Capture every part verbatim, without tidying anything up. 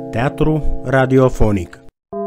Teatru radiofonic.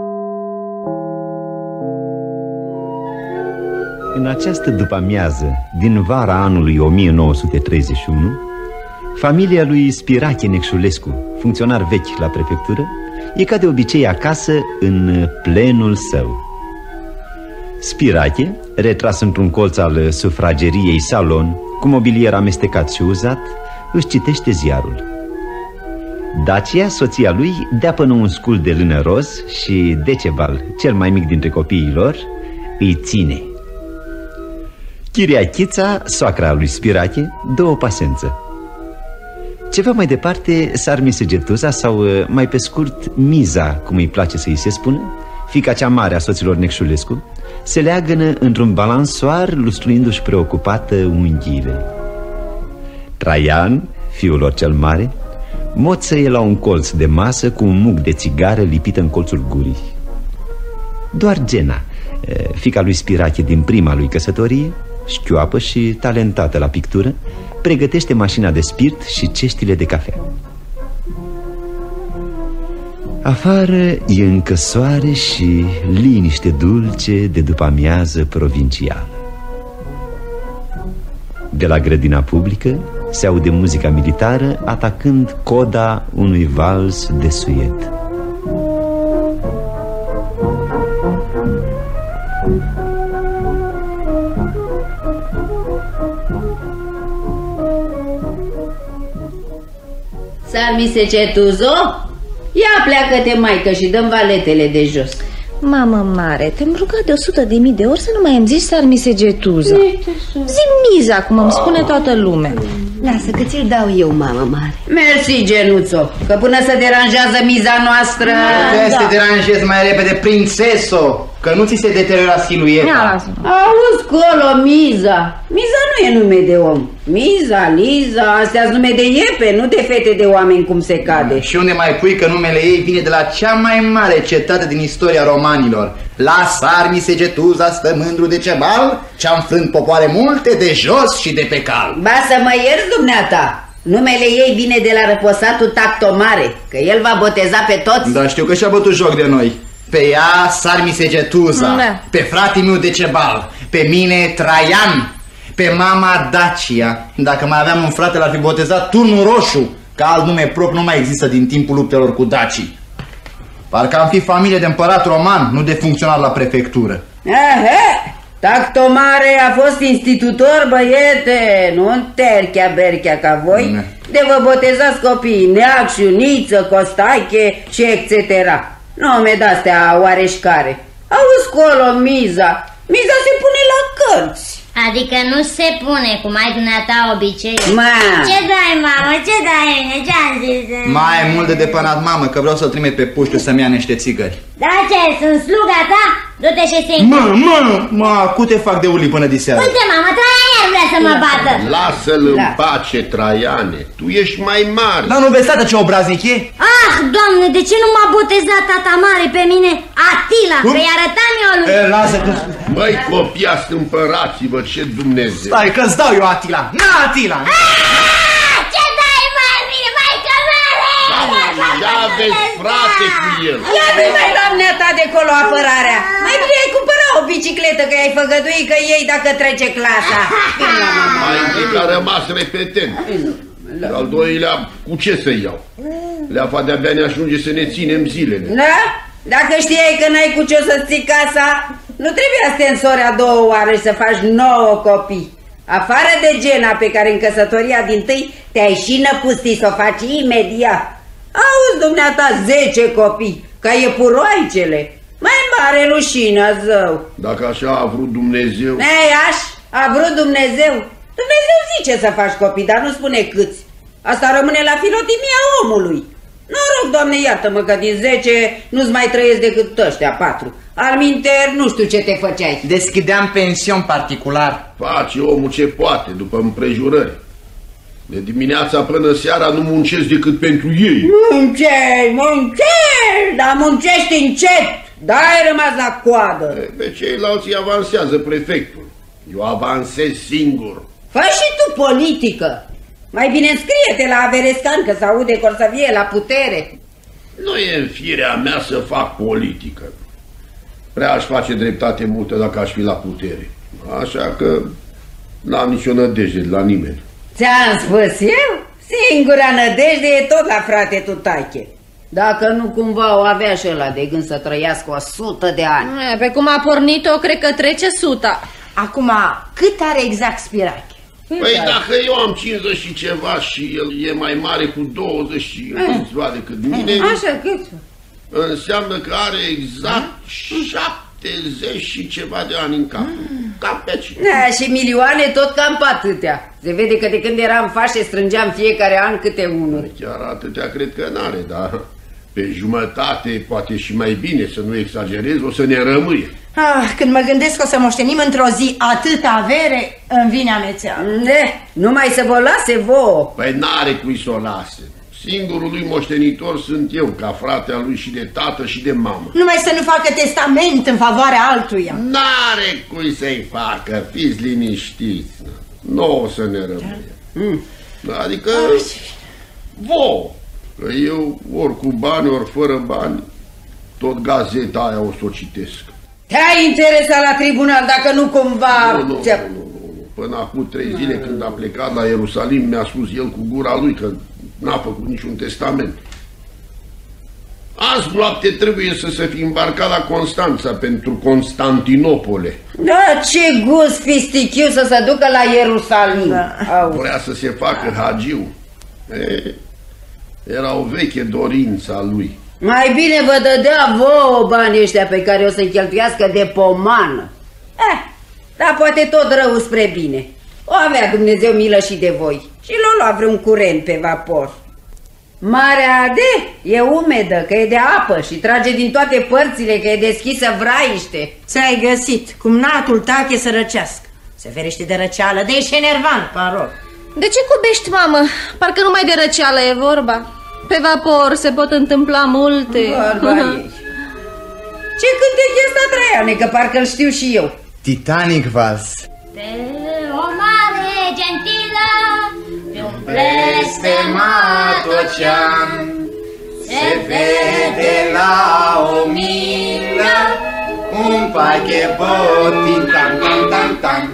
În această după-amiază din vara anului o mie nouă sute treizeci și unu, familia lui Spirache Necșulescu, funcționar vechi la prefectură, e ca de obicei acasă în plenul său. Spirache, retras într-un colț al sufrageriei salon, cu mobilier amestecat și uzat, își citește ziarul. Dacia, soția lui, dea până un scul de lână roz și Decebal, cel mai mic dintre copiii lor, îi ține. Chiriachița, soacra lui Spirache, dă o pasență. Ceva mai departe, Sarmisegetuza sau, mai pe scurt, Miza, cum îi place să-i se spună, fiica cea mare a soților Necșulescu, se leagănă într-un balansoar, lustruindu-și preocupată unghiile. Traian, fiul lor cel mare, moțăie la un colț de masă cu un muc de țigară lipită în colțul gurii. Doar Gena, fiica lui Spirache din prima lui căsătorie, șchioapă și talentată la pictură, pregătește mașina de spirit și ceștile de cafea. Afară e încă soare și liniște dulce de după-amiază provincială. De la grădina publică se aude muzica militară atacând coda unui vals de suiet. Sarmisegetuzo, ia pleacă-te, maică, și dăm valetele de jos. Mamă mare, te-am rugat de o sută de mii de ori să nu mai îmi zici Sarmisegetuza. Zi Miza, cum îmi spune toată lumea. Lasă că ți-l dau eu, mamă mare. Mersi, Genuțo, că până să deranjează Miza noastră... Trebuie să te deranjezi mai repede, prințeso, că nu ți se deteriora silueta. Auzi, colo, Miza. Miza nu e nume de om. Miza, Liza, astea sunt nume de iepe, nu de fete de oameni cum se cade. Și unde mai pui că numele ei vine de la cea mai mare cetate din istoria romanilor? La Sarmisegetuza stă mândru Decebal, ce-a înfrânt popoare multe de jos și de pe cal. Ba să mă ierți, dumneata. Numele ei vine de la răposatul Tactomare, că el va boteza pe toți. Da, știu că și-a bătut joc de noi. Pe ea Sarmisegetuza, da. Pe fratele meu Decebal, pe mine Traian, pe mama Dacia. Dacă mai aveam un frate, l-ar fi botezat Turnul Roșu, că alt nume propriu nu mai există din timpul luptelor cu dacii. Parcă am fi familie de împărat roman, nu de funcționar la prefectură. Aha, Tactomare a fost institutor, băiete, nu terchea berchea ca voi, ne. De vă botezați copiii Neacșu, Niță, Costache și et cetera. Nume de-astea oareșcare. Auzi, colo, Miza, Miza se pune la cărți. Adică nu se pune, cum ai dumneata obicei. Ma. Ce dai, mamă, ce dai, ce-am zis? Mai mult de depănat, mamă, că vreau să-l trimit pe puștiu să-mi ia niște țigări. Da, ce, sunt sluga ta? Du-te și singur. Mă, mă, mă, cu te fac de uli până diseară. Uite, mamă, Traian vrea să mă bată. Lasă-l în pace, Traiane, tu ești mai mare. Dar nu vezi, tată, ce obraznic e? Ah, Doamne, de ce nu m-a botezat tata mare pe mine Atila, că-i arătam eu lui? E, lasă că... Măi, copia, stâmpărați-vă, ce Dumnezeu. Stai că-ți dau eu Atila. Na, Atila! Ah, ce dai, mai bine, maică mare! Da, vezi, frate, cu el. Ia nu mai doamnea ta de colo apărarea. Mai bine ai cumpăra o bicicletă, că ai făgăduit că iei dacă trece clasa. Mai întâi că a rămas repetent. Și al doilea, cu ce să iau? Leafa de-abia ne ajunge să ne ținem zilele. Da? Dacă știai că n-ai cu ce să-ți ții casa, nu trebuia să te însori a doua oară și să faci nouă copii. Afară de Gena, pe care în căsătoria dintâi te-ai și năpustit să o faci imediat. Auzi, dumneata, zece copii, ca iepuroaicele. Mai mare rușinea, zău. Dacă așa a vrut Dumnezeu. Ei, aș, a vrut Dumnezeu. Dumnezeu zice să faci copii, dar nu spune câți. Asta rămâne la filotimia omului. Noroc, Doamne, iartă-mă că din zece nu-ți mai trăiesc decât ăștia patru. Alminter, nu știu ce te făceai. Deschideam pension particular. Face omul ce poate, după împrejurări. De dimineața până seara nu muncesc decât pentru ei. Muncești, muncești, dar muncești încet. Da, ai rămas la coadă. Pe ceilalți îi avansează prefectul. Eu avansez singur. Fă și tu politică. Mai bine înscrie-te la Averescan, că se aude că or să vie la putere. Nu e în firea mea să fac politică. Prea aș face dreptate multă dacă aș fi la putere. Așa că n-am nicio nădejde de la nimeni. Ți-am spus eu? Singura nădejde e tot la frate Tutache. Dacă nu cumva o avea și ăla de gând să trăiască o sută de ani. E, pe cum a pornit-o, cred că trece suta. Acum, cât are exact Spirache? Păi dacă eu am cincizeci și ceva și el e mai mare cu douăzeci și câțiva decât mine, Așa, cât? înseamnă că are exact șaptezeci și ceva de ani în cap. Cam pe aici. Da, și milioane tot cam pe atâtea. Se vede că de când eram fașe strângeam fiecare an câte unul. Chiar atâtea cred că n-are, dar pe jumătate, poate și mai bine, să nu exagerez, o să ne rămâie. Ah, când mă gândesc că o să moștenim într-o zi atâta avere, îmi vine amețeală. Ne, numai să vă lase vouă. Păi n-are cui să o lase. Singurul lui moștenitor sunt eu, ca fratea lui și de tată și de mamă. Numai să nu facă testament în favoarea altuia. N-are cui să-i facă, fiți liniștiți. Nu o să ne rămâie. Mm. Adică, vouă. Că eu, ori cu bani, ori fără bani, tot gazeta aia o să o citesc. Te-ai interesat la tribunal dacă nu cumva... Nu, nu, nu, nu, nu. Până acum trei zile când a plecat la Ierusalim, mi-a spus el cu gura lui că n-a făcut niciun testament. Azi noapte trebuie să se fi îmbarcat la Constanța pentru Constantinopole. Da, ce gust fistichiu să se ducă la Ierusalim. Da. Vrea să se facă hagiu. E, era o veche dorință a lui. Mai bine vă dădea vouă banii ăștia pe care o să-i cheltuiască de pomană. Eh, dar poate tot rău spre bine. O avea Dumnezeu milă și de voi. Și l-o lua vreun curent pe vapor. Marea Ade e umedă, că e de apă și trage din toate părțile, că e deschisă vraiște. Ți-ai găsit, cumnatul tache să răcească. Se ferește de răceală, de ești enervant, parol. De ce cubești, mamă? Parcă numai de răceală e vorba. Pe vapor se pot întâmpla multe. Vorba ei. Ce cântec e ăsta, Traiane, că parcă-l știu și eu. Titanic Vals. Pe o mare gentilă, pe un blestemat ocean, se vede la o milă un pachet titan, tan, tan, tan.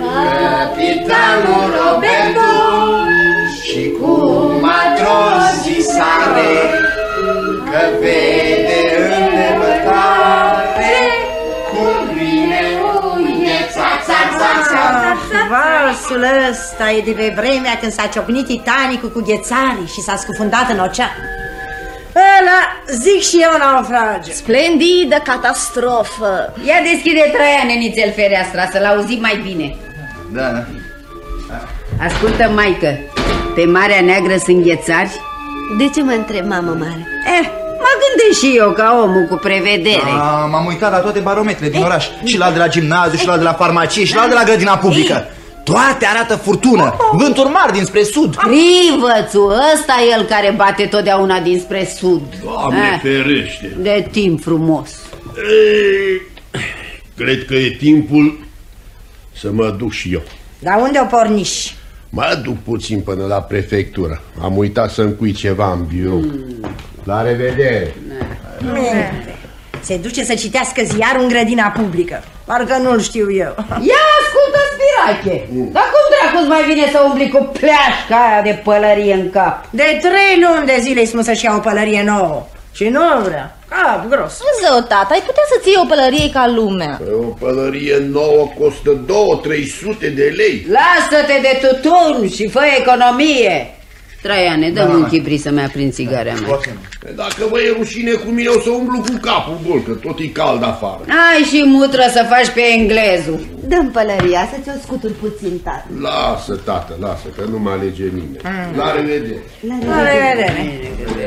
Capitanul Roberto și cu matrosii sare, că vede în depărtare cum vine uneța, ța, ța, ța. Valsul ăsta e de pe vremea când s-a ciocnit Titanicul cu ghețarii și s-a scufundat în ocean. Ăla, zic și eu, naufrage. Splendidă catastrofă. Ia deschide, Traiane, nițel fereastra, să-l auzim mai bine. Da. Ascultă, maică, pe Marea Neagră sunt ghețari? De ce mă întreb, mamă mare? Eh, mă gândesc și eu ca omul cu prevedere. M-am uitat la toate barometrele din oraș. Și la de la gimnaziu, și la de la farmacie, și la de la grădina publică. Toate arată furtună, vânturi mari dinspre sud. Crivățul, ăsta e el care bate totdeauna dinspre sud. Doamne eh, ferește. De timp frumos. Ei, cred că e timpul să mă duc și eu. Dar unde o porniși? Mă duc puțin până la prefectură. Am uitat să încui ceva în birou. Mm. La revedere. Minte. Se duce să citească ziarul în grădina publică. Parcă nu-l știu eu. Ia ascultă, Spirache. Mm. Dar cum dracu mai vine să umbli cu pleașca aia de pălărie în cap? De trei luni de zile îi spun să-și ia o pălărie nouă. Și nu vrea. Cap gros. Zău, tata, ai putea să-ți iei o pălărie ca lumea. O pălărie nouă costă două trei sute de lei. Lasă-te de tutun și fă economie. Traiane, dă-mi un chibri să-mi aprind țigarea mea. Dacă vă e rușine cu mine, o să umblu cu capul gol, că tot e cald afară. Ai și mutră să faci pe englezul. Dă-mi pălăria să ți-o scuturi puțin, tată. Lasă, tată, lasă, că nu mă alege nimeni. Mm. La revedere. La revedere.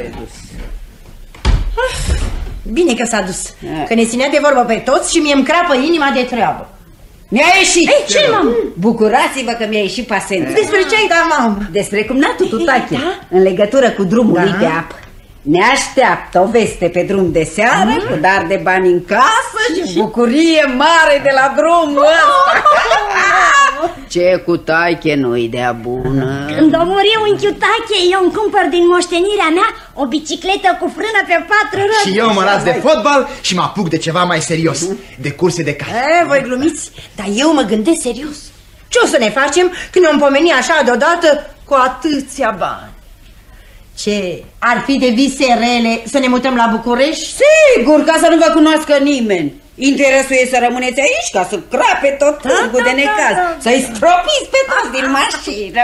Bine că s-a dus, că ne ținea de vorbă pe toți și mi-e crapă inima de treabă. Mi-a ieșit! Ei, ce, mamă? Bucurați-vă că mi-a ieșit pasența. Despre ce ai dat, mamă? Despre cumnatul Tutache, da? În legătură cu drumul da. Lui pe apă. Ne așteaptă o veste pe drum de seară, mm. cu dar de bani în casă și bucurie mare de la drumul ăsta. Ce cutache nu-i de-a bună. Când o muri unchiul Tache, eu îmi cumpăr din moștenirea mea o bicicletă cu frână pe patru roți. Și eu mă las de fotbal și mă apuc de ceva mai serios, de curse de cale. E, voi glumiți, dar eu mă gândesc serios. Ce o să ne facem când ne-om pomeni așa deodată cu atâția bani? Ce, ar fi de vise rele să ne mutăm la București? Sigur, ca să nu vă cunoască nimeni. Interesul e să rămâneți aici ca să crape tot târgul de necaz, să-i stropiți pe toți din mașină.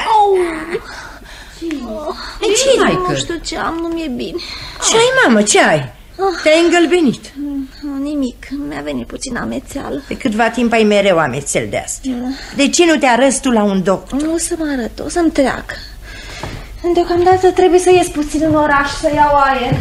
Ce ai, Nu știu ce am, nu mi-e bine. Ce ai, mamă, ce ai? Te-ai îngălbenit. Nimic, mi-a venit puțin amețeală. De câtva timp ai mereu amețel de asta. De ce nu te arăți tu la un doctor? Nu o să mă arăt, o să-mi treacă. Deocamdată trebuie să ies puțin în oraș, să iau aer.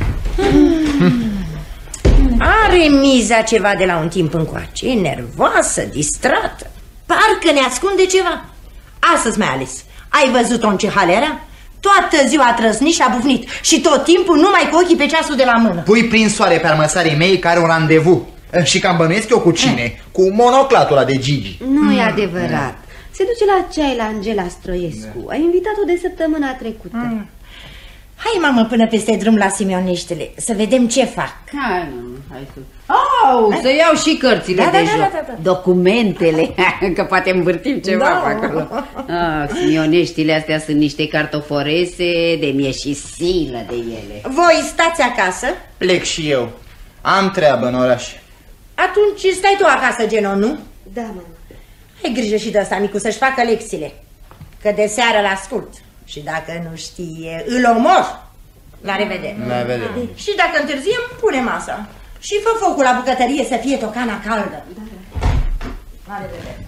Are miza ceva de la un timp încoace. E nervoasă, distrată. Parcă ne ascunde ceva. Astăzi mai ales. Ai văzut-o în ce hal era? Toată ziua a trăsnit și a bufnit. Și tot timpul numai cu ochii pe ceasul de la mână. Pui prin soare pe armăsarii mei care un randevu. Și cam bănuiesc eu cu cine? Cu monoclatul ăla de Gigi. Nu e adevărat. Se duce la ceai la Angela Stroiescu. Ai invitat-o de săptămâna trecută. Mm. Hai, mamă, până peste drum la Simioneștele, să vedem ce fac. Hai, mamă, hai să... Au, să iau și cărțile Da, de da, joc, da, da, da. Documentele, că poate învârtim ceva Da. pe acolo. Ah, Simioneștile astea sunt niște cartoforese, de mie și silă de ele. Voi stați acasă? Plec și eu. Am treabă în oraș. Atunci stai tu acasă, Geno, nu? Da, mama. Ai grijă și de ăsta, micu, să-și facă lecțiile. Că de seară l-ascult. Și dacă nu știe, îl omor. La revedere. La revedere. Și dacă întârziem, pune masa. Și fă focul la bucătărie să fie tocana caldă. La revedere.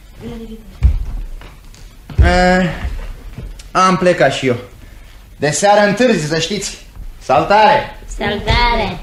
Eh, am plecat și eu. De seară întârzi, să știți. Saltare! Salutare!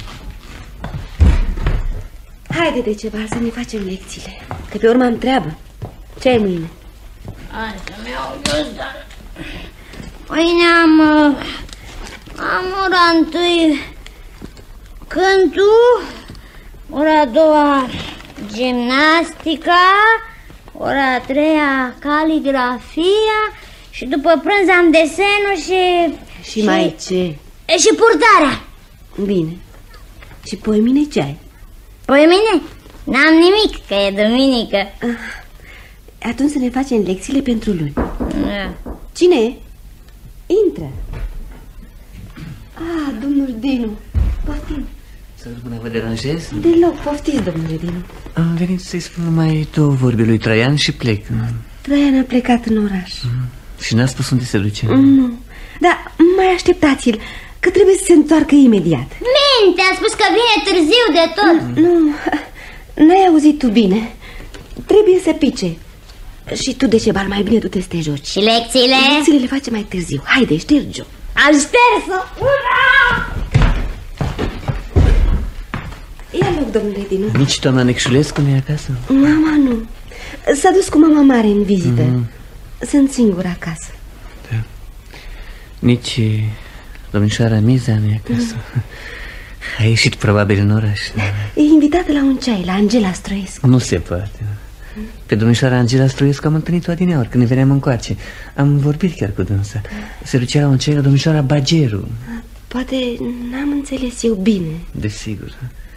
Haide de ceva să ne facem lecțiile, că pe urmă am treabă. Ce ai mâine? Hai să-mi iau jos, dar... Mâine am... uh, Am ora întâi cântul, ora a doua gimnastica, ora a treia caligrafia și după prânz am desenul și... Și, și mai ce? E, și purtarea. Bine. Și poimine ce ai? Păi mine? N-am nimic, că e duminică. Atunci să ne facem lecțiile pentru luni. Da. Cine e? Intră. Ah, domnul Dinu. Poftim. Să rămână, vă deranjez? Deloc, poftiți, domnule Dinu. Am venit să-i spun numai două vorbe lui Traian și plec. Traian a plecat în oraș. Și n-a spus unde se duce? Nu. Dar mai așteptați-l, că trebuie să se întoarcă imediat. Minte, a spus că vine târziu de tot. Nu, n-ai auzit tu bine. Trebuie să pice. Și tu, Decebal, mai bine tu te să te joci. Și lecțiile? Lecțiile le facem mai târziu. Haide, ștergi-o. Am șters-o. Ura! Ia loc, domnule Dinu. Nici doamna Necșulescu nu e acasă? Mama nu. S-a dus cu mama mare în vizită. mm. Sunt singură acasă. Da. Nici domnișoara Miza nu e acasă. mm. A ieșit probabil în oraș. E invitată la un ceai, la Angela Stroiescu. Nu se poate. Pe domnișoara Angela Stroiescu am întâlnit-o adineauri când ne veneam încoace. Am vorbit chiar cu dânsa. Se ducea la un ceai la domnișoara Bageru. Poate n-am înțeles eu bine. Desigur.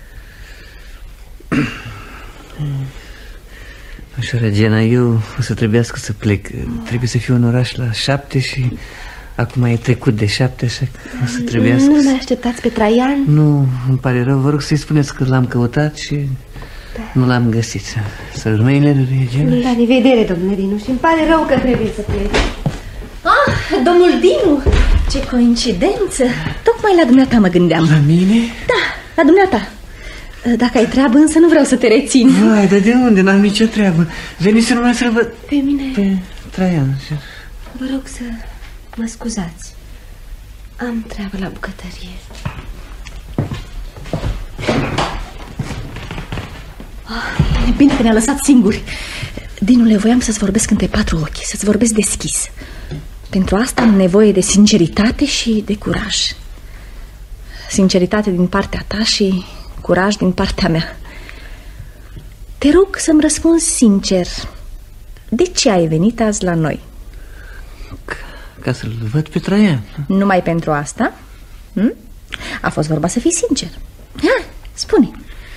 Domnișoara Gena, eu o să trebuiască să plec. Trebuie să fiu în oraș la șapte și acum e trecut de șapte, așa că o să trebuiască. Nu mai așteptați pe Traian? Nu, îmi pare rău, vă rog să-i spuneți că l-am căutat și da. nu l-am găsit. Să rămâine lui Gena. La revedere, domnule Dinu, și îmi pare rău că trebuie să plec. Ah, domnul Dinu, ce coincidență. Tocmai la dumneata mă gândeam. La mine? Da, la dumneata. Dacă ai treabă, însă nu vreau să te rețin. Vai, dar de unde? N-am nicio treabă. Veniți numai să-l văd. Pe mine? Pe Traian. Vă rog să mă scuzați. Am treabă la bucătărie. Oh, e bine că ne-a lăsat singuri. Dinule, voiam să-ți vorbesc între patru ochi, să-ți vorbesc deschis. Pentru asta am nevoie de sinceritate și de curaj. Sinceritate din partea ta și curaj din partea mea. Te rog să-mi răspunzi sincer. de ce ai venit azi la noi? Ca, ca să-l văd pe Traian. Numai pentru asta? Hm? A fost vorba să fii sincer. Ha, spune.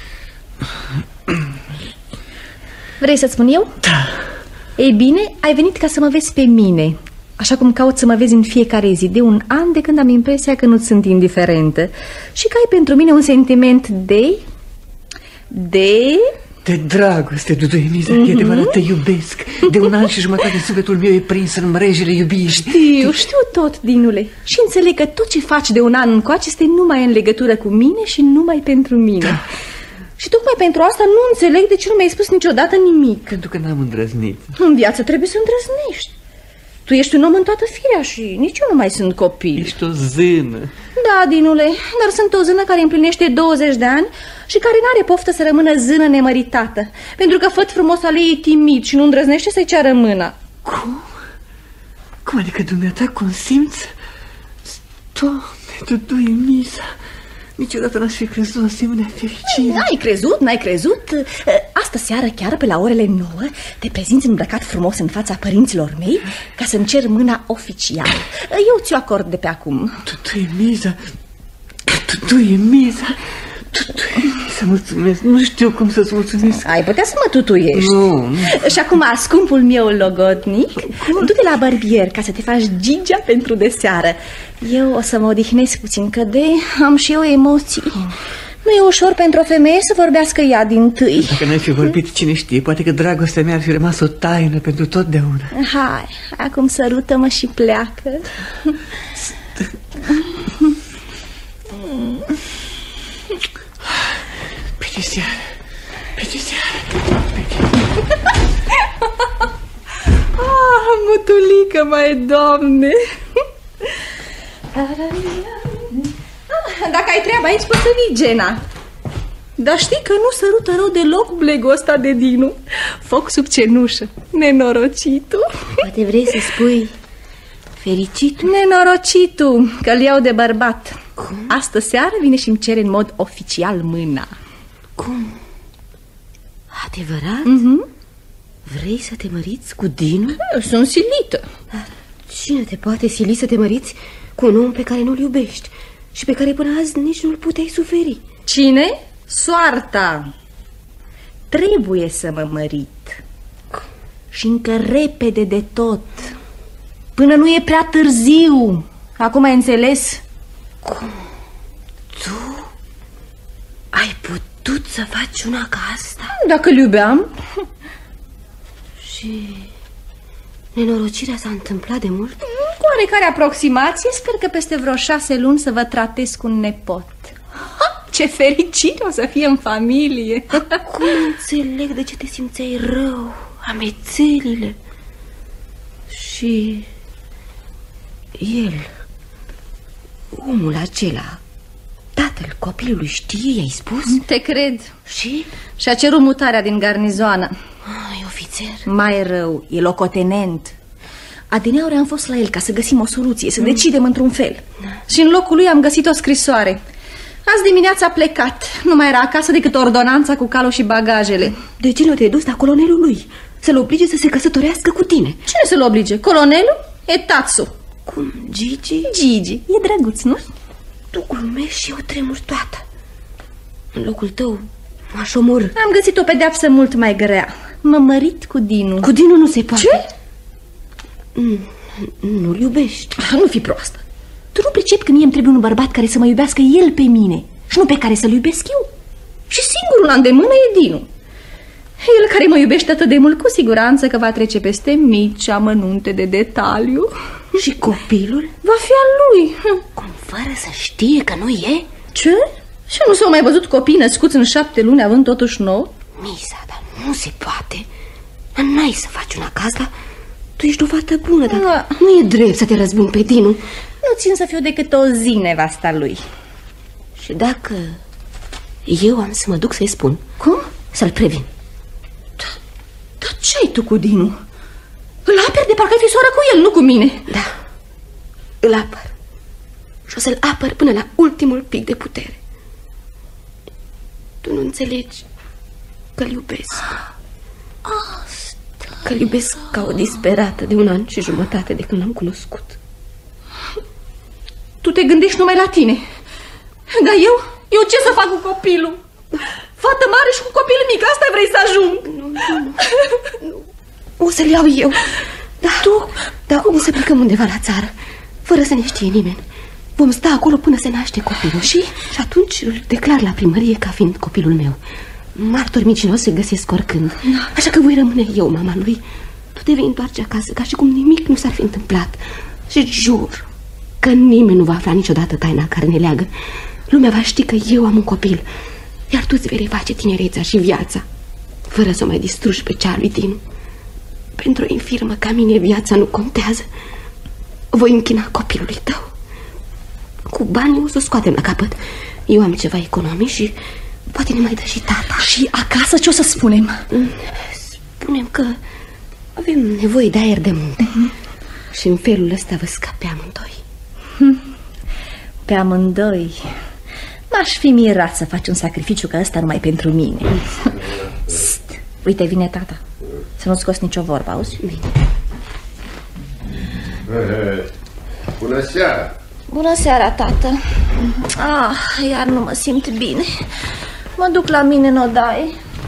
Vrei să-ți spun eu? Da. Ei bine, ai venit ca să mă vezi pe mine, așa cum caut să mă vezi în fiecare zi, de un an, de când am impresia că nu sunt indiferentă și că ai pentru mine un sentiment de... de... De dragoste, Duduie Miza, mm-hmm. E adevărat, te iubesc. De un an și jumătate sufletul meu e prins în mrejele iubirii. Știu, știu tot, Dinule. Și înțeleg că tot ce faci de un an încoace este numai în legătură cu mine și numai pentru mine. Da. Și tocmai pentru asta nu înțeleg de ce nu mi-ai spus niciodată nimic. Pentru că n-am îndrăznit. În viață trebuie să îndrăznești. Tu ești un om în toată firea și nici eu nu mai sunt copil. Ești o zână. Da, Dinule, dar sunt o zână care împlinește douăzeci de ani și care n-are poftă să rămână zână nemăritată, pentru că făt frumos al ei e timid și nu îndrăznește să-i ceară mâna. Cum? Cum adică dumneata consimți? Doamne, Duduie Miza, niciodată n-aș fi crezut o asemenea fericire. N-ai crezut, n-ai crezut? Astă seară, chiar pe la orele nouă, te prezinți îmbrăcat frumos în fața părinților mei ca să-mi cer mâna oficial. Eu ți-o acord de pe acum. Duduie Miza, Duduie Miza, Duduie Miza, mulțumesc. Nu știu cum să-ți mulțumesc. Ai putea să mă tutuiești. Nu, nu. Și acum, scumpul meu logodnic, du-te la barbier ca să te faci gigea pentru deseară. Eu o să mă odihnesc puțin, că de am și eu emoții. Nu e ușor pentru o femeie să vorbească ea dintâi. Dacă n-ai fi vorbit, cine știe, poate că dragostea mea ar fi rămas o taină pentru totdeauna. Hai, acum sărută-mă și pleacă. Pe ce seară, pe ce seară, pe ce... Ah, mutulică, mai Doamne! Dacă ai treabă aici, poți să vii, Gena. Dar știi că nu sărută rău deloc blegul ăsta de Dinu. Foc sub cenușă, nenorocitul. Poate vrei să spui fericitul? Nenorocitul, că-l iau de bărbat. Cum? Astă seară vine și îmi cere în mod oficial mâna. Cum? Adevărat? Mm-hmm. Vrei să te măriți cu Dinu? Eu sunt silită. Cine te poate sili să te măriți cu un om pe care nu-l iubești și pe care până azi nici nu-l puteai suferi? Cine? Soarta. Trebuie să mă mărit. Și încă repede de tot. Până nu e prea târziu. Acum ai înțeles? Cum? Tu ai putut să faci una ca asta? Dacă-l iubeam. Și nenorocirea s-a întâmplat de mult? Cu oarecare aproximație. Sper că peste vreo șase luni să vă tratez cu un nepot. Ha, ce fericire o să fie în familie. Acum înțeleg de ce te simțeai rău, amețelile. Și el, omul acela, tatăl copilului, știe, i-ai spus? Te cred. Și? Și-a cerut mutarea din garnizoană. Ai, ofițer. Mai rău, e locotenent. Adineauri am fost la el ca să găsim o soluție, să mm. decidem într-un fel. Da. Și în locul lui am găsit o scrisoare. Azi dimineața a plecat. Nu mai era acasă decât ordonanța cu calul și bagajele. De ce nu te-ai dus la colonelul lui? Să-l oblige să se căsătorească cu tine? Cine să-l oblige? Colonelul? E Tatsu. Cum? Gigi? Gigi. E drăguț, nu? Tu glumești și eu tremur toată. În locul tău m-aș omorâ. Am găsit o pedeapsă mult mai grea. M-a mărit cu Dinu. Cu Dinu nu se poate. Ce? Nu-l iubești. Nu fi proastă. Tu nu pricepi că mie îmi trebuie un bărbat care să mă iubească el pe mine și nu pe care să-l iubesc eu? Și singurul la îndemână e Dinu. El care mă iubește atât de mult, cu siguranță că va trece peste mici amănunte de detaliu. Și copilul? Va fi al lui. Cum, fără să știe că nu e? Ce? Și nu s-au mai văzut copii născuți în șapte luni având totuși nouă? Misa, dar nu se poate. N-ai să faci una ca asta. Tu ești o fată bună, dar da. Nu e drept să te răzbuni pe Dinu. Nu țin să fiu decât o zi nevasta lui. Și dacă eu am să mă duc să-i spun? Cum? Să-l previn. Dar da, ce ai tu cu Dinu? Îl aperi de parcă ai fi soară cu el, nu cu mine. Da, îl apăr. Și o să-l apăr până la ultimul pic de putere. Tu nu înțelegi că-l iubesc. Asta. Că că îl iubesc ca o disperată de un an și jumătate de când l-am cunoscut. Tu te gândești numai la tine. Dar eu? Eu ce să fac cu copilul? Fată mare și cu copil mic, asta vrei să ajung? Nu, nu, nu. O să-l iau eu. Da, tu? Da, o să plecăm undeva la țară, fără să ne știe nimeni. Vom sta acolo până se naște copilul și, și atunci îl declar la primărie ca fiind copilul meu. Martori mincinoși se găsesc oricând. Așa că voi rămâne eu, mama lui. Tu te vei întoarce acasă ca și cum nimic nu s-ar fi întâmplat. Și jur că nimeni nu va afla niciodată taina care ne leagă. Lumea va ști că eu am un copil, iar tu îți vei reface tinerețea și viața, fără să o mai distrugi pe cea lui Dinu. Pentru o infirmă ca mine viața nu contează. Voi închina copilului tău. Cu banii o să scoatem la capăt. Eu am ceva economii și poate ne mai dă și tata. Și acasă ce o să spunem? Spunem că avem nevoie de aer de munte. uh-huh. Și în felul ăsta vă scap pe amândoi. Pe amândoi? M-aș fi mirat să faci un sacrificiu ca ăsta numai pentru mine. Psst. Uite, vine tata. Să nu scoți nicio vorbă, auzi? Bine. Bună seara! Bună seara, tată. Ah, iar nu mă simt bine. Mă duc la mine în odaie.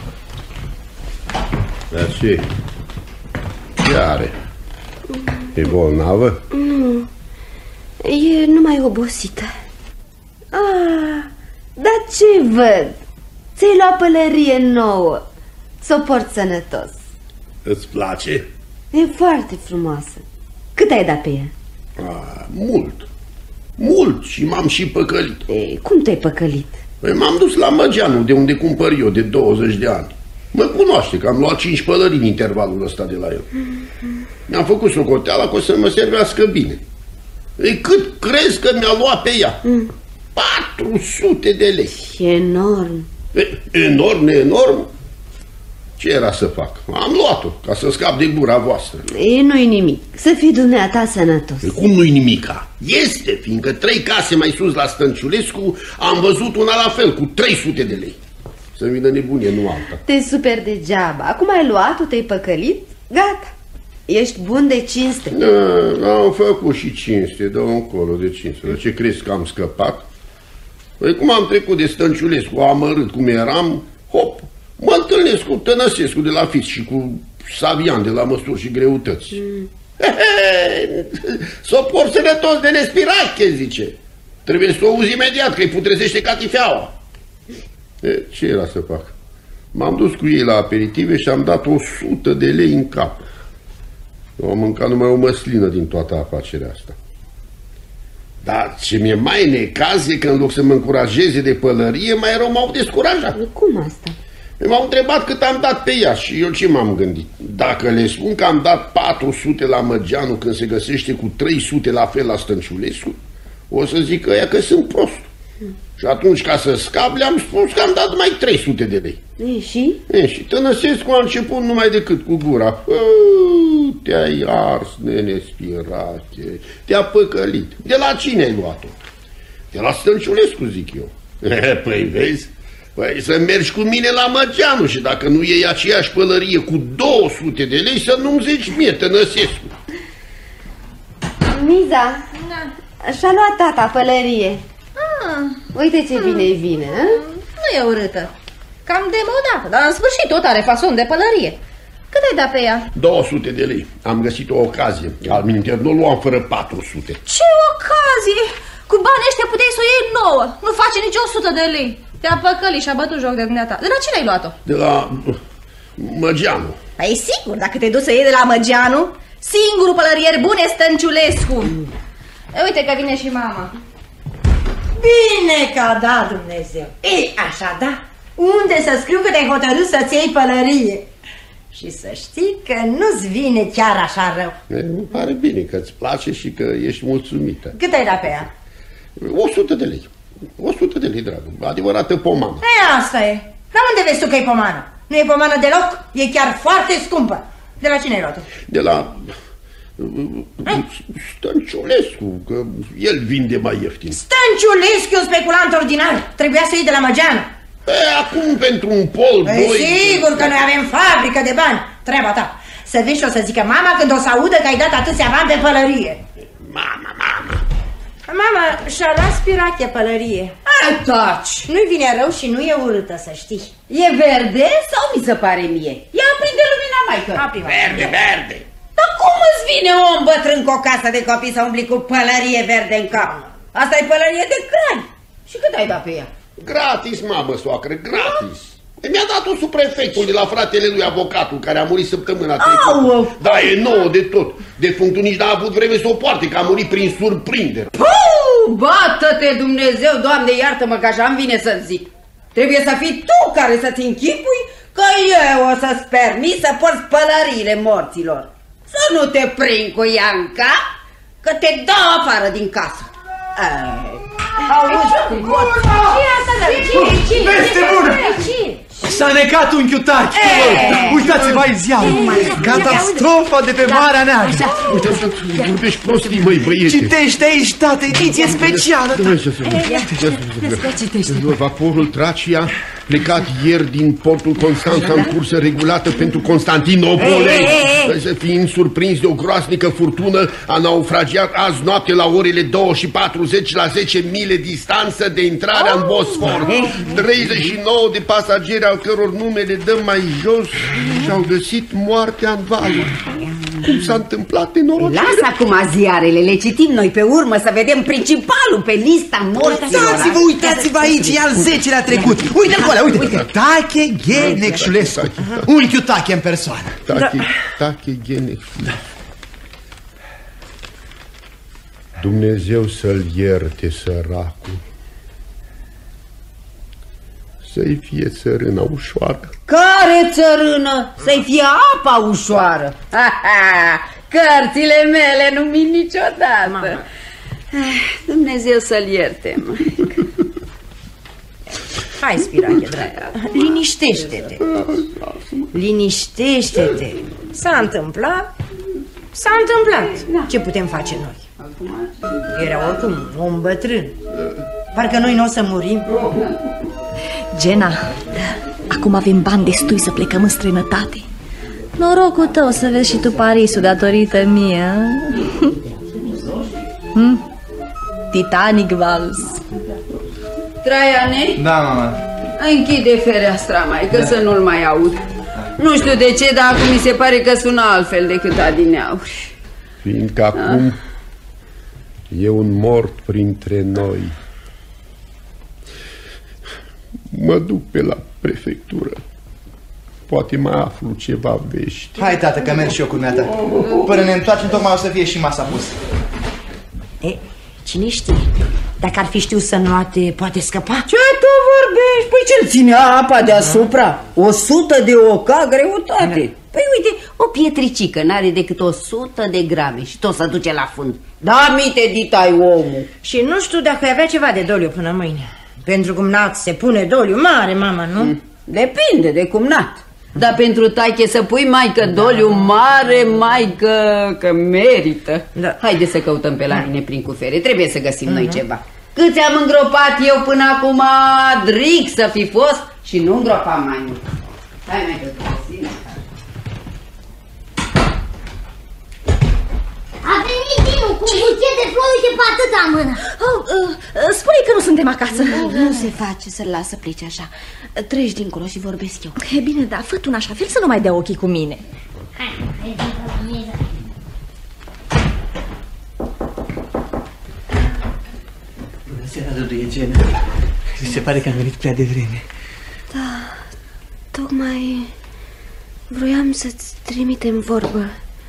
Dar ce? Ce are? E bolnavă? Nu, e numai obosită. Ah, dar ce văd? Ți-ai luat pălărie nouă. S-o porți sănătos. Îți place? E foarte frumoasă. Cât ai dat pe ea? Ah, mult. Mult și m-am și păcălit. E, cum te-ai păcălit? Păi m-am dus la Măgeanu, de unde cumpăr eu, de douăzeci de ani. Mă cunoaște că am luat cinci pălării în intervalul ăsta de la el. Mm-hmm. Mi-am făcut socoteala că o să mă servească bine. Ei, cât crezi că mi-a luat pe ea? Mm. patru sute de lei. Enorm. E, enorm, enorm? Ce era să fac? Am luat-o, ca să scap de gura voastră. E, nu-i nimic. Să fii dumneata sănătos. E, cum nu-i nimica? Este, fiindcă trei case mai sus la Stănciulescu am văzut una la fel, cu trei sute de lei. Să-mi vină nebunie, nu alta. Te super degeaba. Acum ai luat-o, te-ai păcălit, gata. Ești bun de cinste. Da, am făcut și cinste, dă încolo de cinste. De ce crezi că am scăpat? Păi cum am trecut de Stănciulescu, amărât cum eram, hop, mă întâlnesc cu Tănăsescu de la Fis și cu Savian de la Măsuri și Greutăți. Mm. S-o por sănătos de nespirache, zice. Trebuie să o auzi imediat, că-i putrezește catifeaua. E, ce era să fac? M-am dus cu ei la aperitive și am dat o sută de lei în cap. Eu am mâncat numai o măslină din toată afacerea asta. Dar ce mi-e mai necaz e că în loc să mă încurajeze de pălărie, mai rău m-au descurajat. Cum asta? M-au întrebat cât am dat pe ea și eu ce m-am gândit? Dacă le spun că am dat patru sute la Măgeanu când se găsește cu trei sute la fel la Stănciulescu, o să zic ăia că sunt prost. Hmm. Și atunci, ca să scap, le-am spus că am dat numai trei sute de lei. E, și? E, și Tănăsescu a început numai decât cu gura. Te-ai ars, nene spirache, te-a păcălit. De la cine ai luat-o? De la Stănciulescu, zic eu. Păi vezi? Păi să mergi cu mine la Măgeanu și dacă nu iei aceeași pălărie cu două sute de lei, să nu-mi zici mie, Tănăsescu. Miza, da. Și-a luat tata pălărie. Ah. Uite ce bine mm. vine, a? Nu e urâtă. Cam demodată, dar în sfârșit tot are fason de pălărie. Cât ai dat pe ea? două sute de lei. Am găsit o ocazie. Alminter, nu o luam fără patru sute. Ce ocazie? Cu banii ăștia puteai să o iei nouă. Nu face nici o sută de lei. Te-a păcălit și a bătut joc de dumneata. De la cine ai luat-o? De la Măgeanu. Păi sigur, dacă te duci să iei de la Măgeanu, singurul pălărier bun e Stănciulescu. Mm. E, uite că vine și mama. Bine că a dat Dumnezeu. Ei, așa da. Unde să scriu că te-ai hotărât să-ți iei pălărie? Și să știi că nu-ți vine chiar așa rău. E, îmi pare bine că îți place și că ești mulțumită. Cât ai dat pe ea? o sută de lei. o sută de lei, dragă. Adevărată pomană. E, asta e. Dar unde vezi tu că e pomană? Nu e pomană deloc? E chiar foarte scumpă. De la cine ai luat-o? De la Stănciulescu, că el vinde mai ieftin. Stănciulescu e un speculant ordinar. Trebuia să iei de la Măgeanu. E, acum pentru un pol, e, doi... Sigur că noi avem fabrică de bani. Treaba ta. Să vezi și o să zică mama când o să audă că ai dat atâția bani pe pălărie. Mama, mama. Mama, și-a luat spirache pălărie. Taci! Nu-i vine rău și nu e urâtă, să știi. E verde sau mi se pare mie? Ia aprinde lumina, maică. Verde, verde. Dar cum îți vine om bătrân cu o casă de copii să umbli cu pălărie verde în cap? Asta e pălărie de crai. Și cât ai dat pe ea? Gratis, mamă, soacră, gratis. Mi-a dat-o subprefectul de la fratele lui avocatul, care a murit săptămâna trecută. Da, e nouă de tot. Defunctul nici n-a avut vreme să o poarte, că a murit prin surprindere. Puh, bată-te Dumnezeu, Doamne, iartă-mă că așa îmi vine să-ți zic. Trebuie să fii tu care să-ți închipui că eu o să-ți permis să porți pălăriile morților. Să nu te prind cu ea în cap, că te dau afară din casă. Auzi, ce asta, dar ce, ce, Veste bună! S-a necat unchiul Tachi! Uitați-vă aici ziarul! Catastrofa de pe Marea Neagră! Uite, vorbești prostii, măi, băiete! Citește aici, tată, ediție specială! Vaporul Tracia, plecat ieri din portul Constanța în cursă regulată pentru Constantinopole, fiind surprins de o groasnică furtună, a naufragiat azi noapte la orele două și patruzeci la zece mile distanță de intrarea în Bosfor. treizeci și nouă de pasageri al căror nume le dăm mai jos și-au găsit moartea în valuri. Cum s-a întâmplat de norocire? Lasă acum ziarele, le citim noi pe urmă să vedem principalul pe lista morților. Uitați-vă, uitați-vă aici, e al zecelea trecut. Uite-l acolo, uite. Tache Ghenexulescu. Unchiul Tache în persoană. Tache, Tache Ghenexulescu. Dumnezeu să-l ierte, săracul. Să-i fie țărâna ușoară. Care țărână? Să-i fie apa ușoară. Ha, ha, cărțile mele nu mint niciodată. Mama. Dumnezeu să-l ierte, măică. Hai, Spirache, dragă, liniștește-te. Liniștește-te. S-a întâmplat, s-a întâmplat. Ce putem face noi? Era oricum un om bătrân. Parcă noi nu o să murim. Gena, da. Acum avem bani destui să plecăm în străinătate. Norocul tău să vezi și tu Parisul datorită mie. hm? Titanic Vals. Traiane? Da, mama. Închide fereastra, mai, că da. Să nu-l mai aud. Da. Nu știu de ce, dar acum mi se pare că sună altfel decât adineauri. Fiindcă acum ah. e un mort printre noi. Mă duc pe la prefectură. Poate mai aflu ceva vești. Hai, tată, că merg și eu cu dumneata. Până ne întoarcem, tocmai o să fie și masa pusă. E, cine știe? Dacă ar fi știut să înoate, poate scăpa. Ce tu vorbești? Păi ce-l ține apa deasupra? O sută de oca greutate. Păi uite, o pietricică n-are decât o sută de grame și tot să duce la fund. Da, mite, ditai omul. Și nu știu dacă avea ceva de doliu până mâine. Pentru cumnat se pune doliu mare, mama, nu? Depinde de cumnat. Dar pentru Tache să pui, maică, doliu mare, maică, că merită. Da. Haide să căutăm pe la mine prin cufere, trebuie să găsim uh-huh. noi ceva. Câți am îngropat eu până acum, dric să fi fost și nu îngropam mai mult. Hai, maică, găsim. A venit Dinu cu un buchet de flori de pe atâta mână. Oh, uh, spune că nu suntem acasă. Nu, nu se face să-l las să plece așa. Treci dincolo și vorbesc eu. E bine, dar fă tu în așa fel să nu mai dea ochii cu mine. Hai, hai, hai, Bună seara, dăduie Gena. Mi se pare că am venit prea devreme. Da, tocmai vroiam să-ți trimitem vorbă.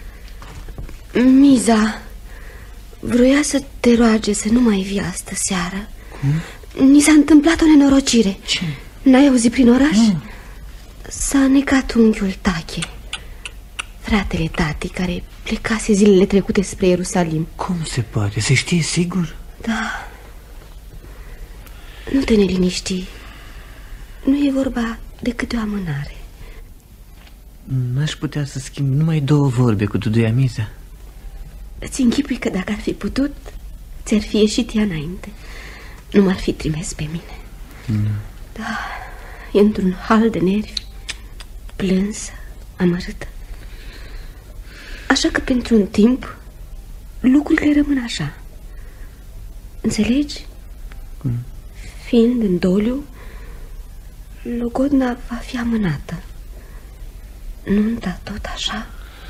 Miza vroia să te roage să nu mai vii astă seară. Cum? Ni s-a întâmplat o nenorocire. Ce? N-ai auzit prin oraș? S-a necat unchiul Tache, fratele tati, care plecase zilele trecute spre Ierusalim. Cum se poate? Se știe sigur? Da. Nu te neliniști. Nu e vorba decât de o amânare. N-aș putea să schimb numai două vorbe cu Duduia Miza? Îți închipui că dacă ar fi putut, ți-ar fi ieșit ea înainte. Nu m-ar fi trimis pe mine. Mm. Da, e într-un hal de nervi, plânsă, amărâtă. Așa că pentru un timp lucrurile rămân așa. Înțelegi? Cum? Fiind în doliu, logodna va fi amânată. Nunta tot așa?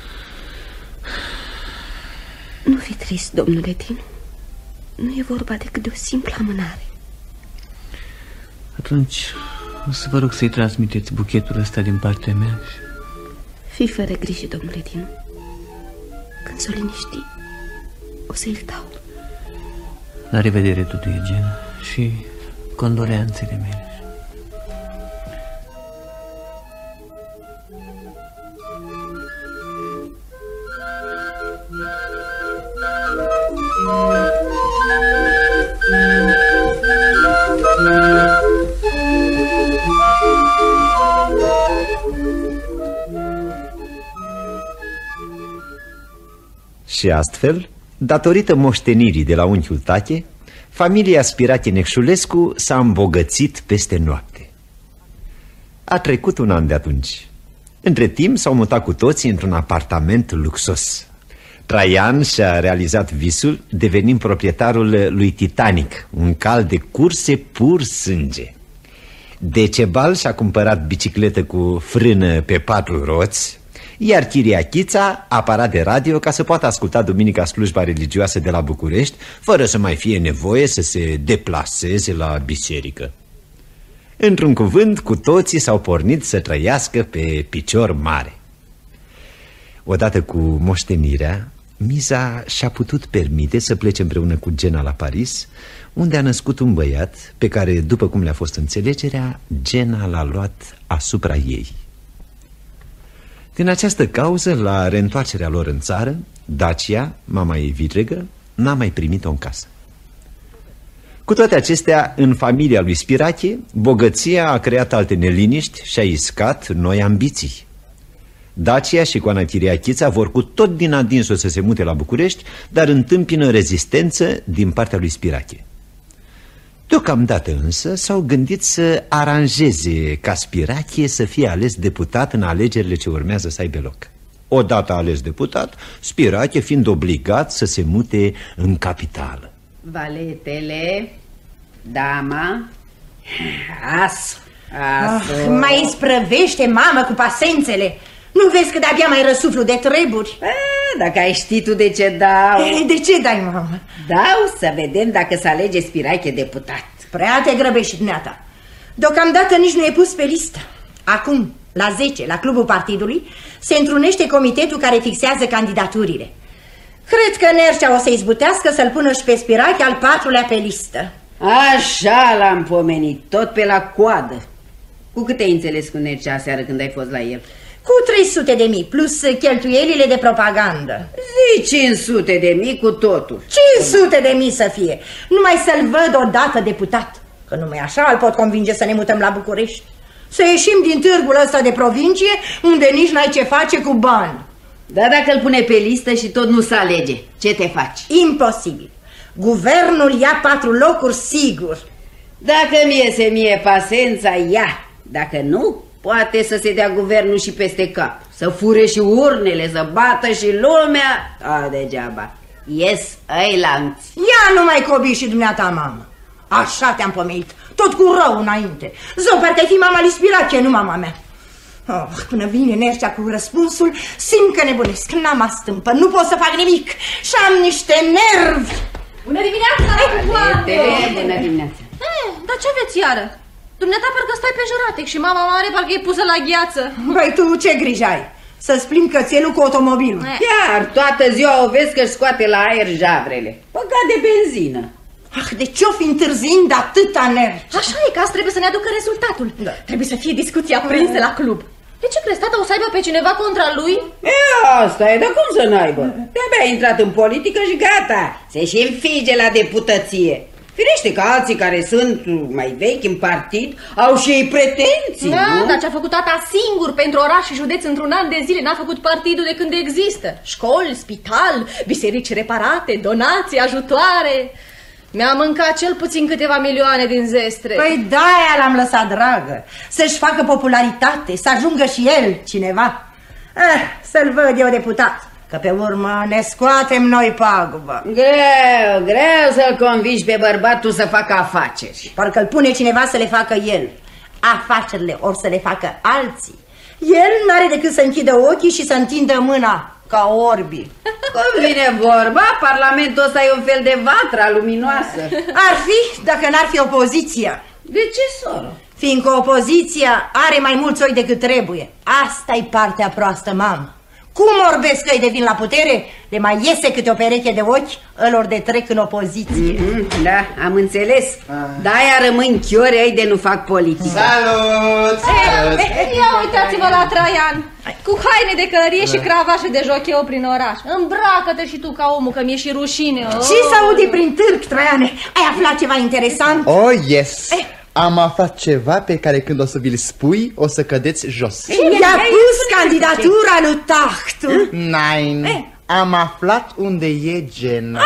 Nu fi trist, domnule Dinu. Nu e vorba decât de o simplă amânare. Atunci o să vă rog să-i transmiteți buchetul ăsta din partea mea. Fii fără grijă, domnule Dinu. Când s-o liniști, o să-i dau. La revedere, tutu Eugen, și condoleanțele mele. Și astfel, datorită moștenirii de la unchiul Tache, familia Spirache Necșulescu s-a îmbogățit peste noapte. A trecut un an de atunci. Între timp s-au mutat cu toții într-un apartament luxos. Traian și-a realizat visul devenind proprietarul lui Titanic, un cal de curse pur sânge. Decebal și-a cumpărat bicicletă cu frână pe patru roți, iar Chiriachița aparat de radio ca să poată asculta duminica slujba religioasă de la București, fără să mai fie nevoie să se deplaseze la biserică. Într-un cuvânt, cu toții s-au pornit să trăiască pe picior mare. Odată cu moștenirea, Miza și-a putut permite să plece împreună cu Gena la Paris, unde a născut un băiat pe care, după cum le-a fost înțelegerea, Gena l-a luat asupra ei. Din această cauză, la reîntoarcerea lor în țară, Dacia, mama ei vitregă, n-a mai primit-o în casă. Cu toate acestea, în familia lui Spirache, bogăția a creat alte neliniști și a iscat noi ambiții. Dacia și Coana Chiriachița vor cu tot din adinsul să se mute la București, dar întâmpină rezistență din partea lui Spirache. Deocamdată însă s-au gândit să aranjeze ca Spirache să fie ales deputat în alegerile ce urmează să aibă loc. Odată ales deputat, Spirache fiind obligat să se mute în capitală. Valetele, dama, asu, asu. Oh, mai isprăvește, mamă, cu pasențele. Nu vezi că de-abia mai răsuflu de treburi? A, dacă ai ști tu de ce dau. De ce dai, mamă? Dau să vedem dacă se alege Spirache deputat. Prea te grăbești și dumneata. Deocamdată nici nu e pus pe listă. Acum, la zece, la clubul partidului, se întrunește comitetul care fixează candidaturile. Cred că Nercea o să izbutească să-l pună și pe Spirache al patrulea pe listă. Așa l-am pomenit, tot pe la coadă. Cu câte ai înțeles cu Nercea aseară când ai fost la el? Cu trei sute de mii, plus cheltuielile de propagandă. Zi cinci sute de mii cu totul. cinci sute de mii să fie, numai să-l văd odată deputat. Că numai așa îl pot convinge să ne mutăm la București. Să ieșim din târgul ăsta de provincie, unde nici n-ai ce face cu bani. Dar dacă îl pune pe listă și tot nu se alege, ce te faci? Imposibil. Guvernul ia patru locuri sigur. Dacă-mi iese mie pasența, ia. Dacă nu, poate să se dea guvernul și peste cap, să fure și urnele, să bată și lumea. A, degeaba. Ies ai lanți. Ia nu mai cobi și dumneata, mamă. Așa te-am pomenit, tot cu rău înainte. Zău, parcă ai fi mama lui Spirache, nu mama mea. Oh, până vine Nercea cu răspunsul, simt că nebunesc, n-am astâmpă, nu pot să fac nimic și am niște nervi. Bună dimineața! Bună dimineața! Eh, dar ce aveți iară? Dumneata parcă stai pe juratic și mama mare parcă e pusă la gheață. Băi, tu ce grijă ai? Să-ți plimbi cățelul cu automobilul. Eh. Chiar toată ziua o vezi că-și scoate la aer javrele. Păcat de benzină. Ah, de ce-o fi întârziind atâta nervi? Așa e, că azi trebuie să ne aducă rezultatul. Da. Trebuie să fie discuții aprinse la club. De ce crezi, tata o să aibă pe cineva contra lui? E, asta e, dar cum să n-aibă? De-abia a intrat în politică și gata. Se și înfige la deputăție. Firește că alții care sunt mai vechi în partid au și ei pretenții, da, nu? Dar ce-a făcut tata singur pentru oraș și județ într-un an de zile n-a făcut partidul de când există. Școli, spital, biserici reparate, donații, ajutoare. Mi-a mâncat cel puțin câteva milioane din zestre. Păi de-aia l-am lăsat dragă, să-și facă popularitate, să ajungă și el cineva. Eh, să-l văd eu deputat, că că pe urmă ne scoatem noi pagubă. Greu, greu să-l convingi pe bărbatul să facă afaceri. Parcă îl pune cineva să le facă el. Afacerile or să le facă alții. El n-are decât să închidă ochii și să întindă mâna ca orbi. Cum vine vorba, parlamentul ăsta e un fel de vatră luminoasă. Ar fi dacă n-ar fi opoziția. De ce, soră? Fiindcă opoziția are mai mulți oi decât trebuie. Asta-i partea proastă, mamă. Cum orbesc că-i devin la putere, le mai iese câte o pereche de ochi ălor de trec în opoziție. Mm-hmm, da, am înțeles. Ah. De-aia rămân chiori ei de nu fac politică. Salut! Salut! Ia uitați-vă la Traian, cu haine de călărie și cravașe de jocheu prin oraș. Îmbracă-te și tu ca omul, că mi-e și rușine. Oh. Și s-aude prin târg, Traiane. Ai aflat ceva interesant? Oh, yes! Eh. Am aflat ceva pe care când o să vi-l spui, o să cădeți jos. I-a pus candidatura lui Tahtu. Nein, am aflat unde e Gena.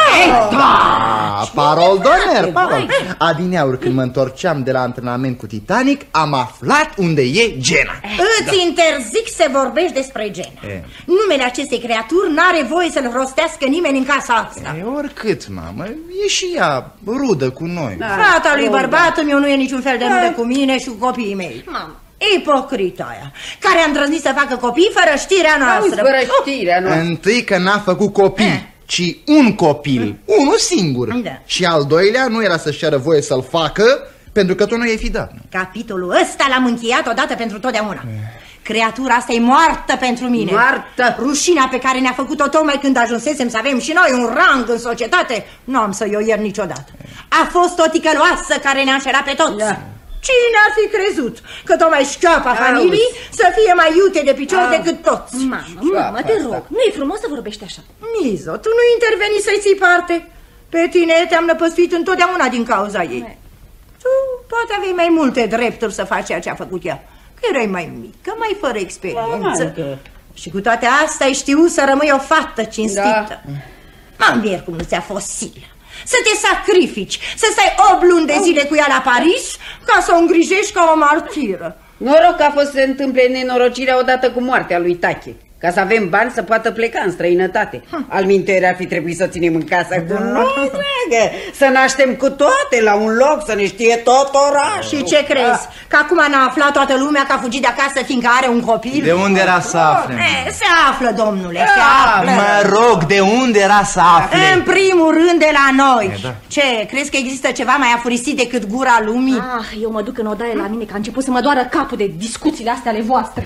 Da, parol d'oner, parol. Adineauri, când mă întorceam de la antrenament cu Titanic, am aflat unde e Gena. Îți interzic să vorbești despre Gena. Numele acestei creaturi n-are voie să-l rostească nimeni în casa asta. E oricât, mamă, e și ea rudă cu noi. Fata lui bărbatul meu nu e niciun fel de rudă cu mine și cu copiii mei. Mamă. Ipocrita aia, care a îndrăznit să facă copii fără știrea noastră. Fără știrea noastră. Întâi că n-a făcut copii, eh. ci un copil, unul singur. Da. Și al doilea nu era să-și ceară voie să-l facă, pentru că tu nu i-ai fi dat. Capitolul ăsta l-am încheiat odată pentru totdeauna. eh. Creatura asta e moartă pentru mine. Moartă. Rușinea pe care ne-a făcut-o tocmai când ajunsesem să avem și noi un rang în societate, nu am să-i o iert niciodată. A fost o ticăloasă care ne-a înșelat pe toți. Da. Cine ar fi crezut că tocmai șchioapa familiei să fie mai iute de picior Auzi. decât toți? Mamă, mamă, te rog, nu e frumos să vorbești așa. Mizo, tu nu interveni să-i ții parte. Pe tine te-am năpăstuit întotdeauna din cauza ei. Ne. Tu poate aveai mai multe drepturi să faci ceea ce a făcut ea, că erai mai mică, mai fără experiență. Da, și cu toate astea ai știut să rămâi o fată cinstită. Da. Mă-mi vier cum nu ți-a fost silă să te sacrifici, să stai opt luni de zile cu ea la Paris ca să o îngrijești ca o martiră. Noroc că a fost să se întâmple nenorocirea odată cu moartea lui Tache, ca să avem bani să poată pleca în străinătate. Alminteri ar fi trebuit să o ținem în casă da. cu noi, dragă, să naștem cu toate la un loc, să ne știe tot orașul. Și ce crezi? Că acum n-a aflat toată lumea că a fugit de acasă fiindcă are un copil? De unde era să afle? E, se află, domnule, se află. Mă rog, de unde era să afle? În primul rând de la noi. E, da. Ce, crezi că există ceva mai afurisit decât gura lumii? Ah, eu mă duc în odaie la mine, că a început să mă doară capul de discuțiile astea ale voastre.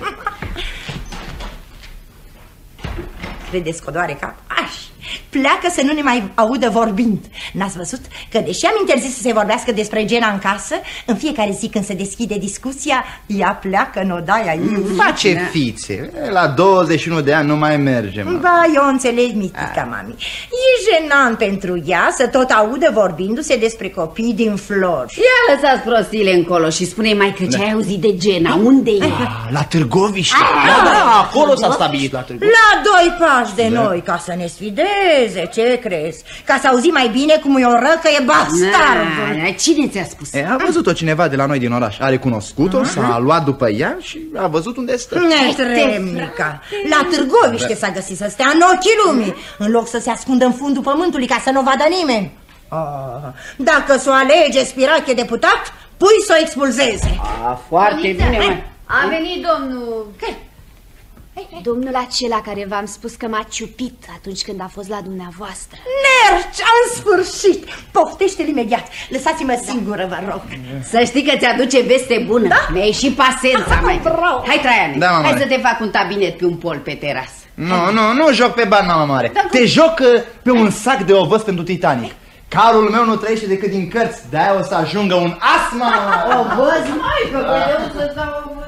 Credeți că o doare cap? Aș, pleacă să nu ne mai audă vorbind. N-ați văzut că deși am interzis să se vorbească despre Gena în casă, în fiecare zi când se deschide discuția, ea pleacă în odaia ei. Face fițe, la douăzeci și unu de ani nu mai merge, mă. Ba, eu înțeleg, mitica mami. E jenant pentru ea să tot audă vorbindu-se despre copii din Flori. Ia lăsați prostiile încolo și spune-i mai că ce ai auzit de Gena, unde e? La Târgoviște. Da, da, acolo s-a stabilit la Târgoviște. La doi pași de noi, ca să ne sfideze, ce crezi? Ca să auzi mai bine cum îi oră că e bastardul. Cine ți-a spus? E, a văzut-o cineva de la noi din oraș, a recunoscut-o, s-a luat după ea și a văzut unde stă. Netremnica, la Târgoviște s-a găsit să stea în ochii lumii, în loc să se ascundă în fundul pământului ca să nu vadă nimeni. Oh, dacă s-o alege Spirache deputat, pui să o expulzeze. Ah, foarte Onița, bine, mă. A venit domnul... Domnul acela care v-am spus că m-a ciupit atunci când a fost la dumneavoastră. Nerci, în sfârșit! Poftește-l imediat, lăsați-mă da. singură, vă rog. Să știi că ți-aduce veste bună, da? Mi-ai și pasența, mai. Hai, Traiane, da, hai să te fac un tabinet pe un pol pe terasă. Nu, nu, nu joc pe bani, mama mare. Da, te joc pe un sac de ovăz pentru Titanic. Carul meu nu trăiește decât din cărți, de-aia o să ajungă un as, mama. Ovăz, mai, că eu să-ți dau ovăz.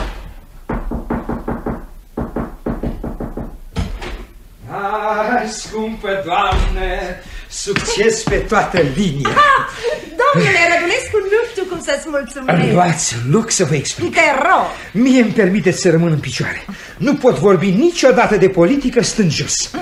Ah, scumpă Doamne, succes pe toată linia. Ah, domnule Rădulescu, nu știu cum să-ți mulțumesc. Luați loc să vă explic. Te rog. Mie îmi permiteți să rămân în picioare. Nu pot vorbi niciodată de politică stând jos.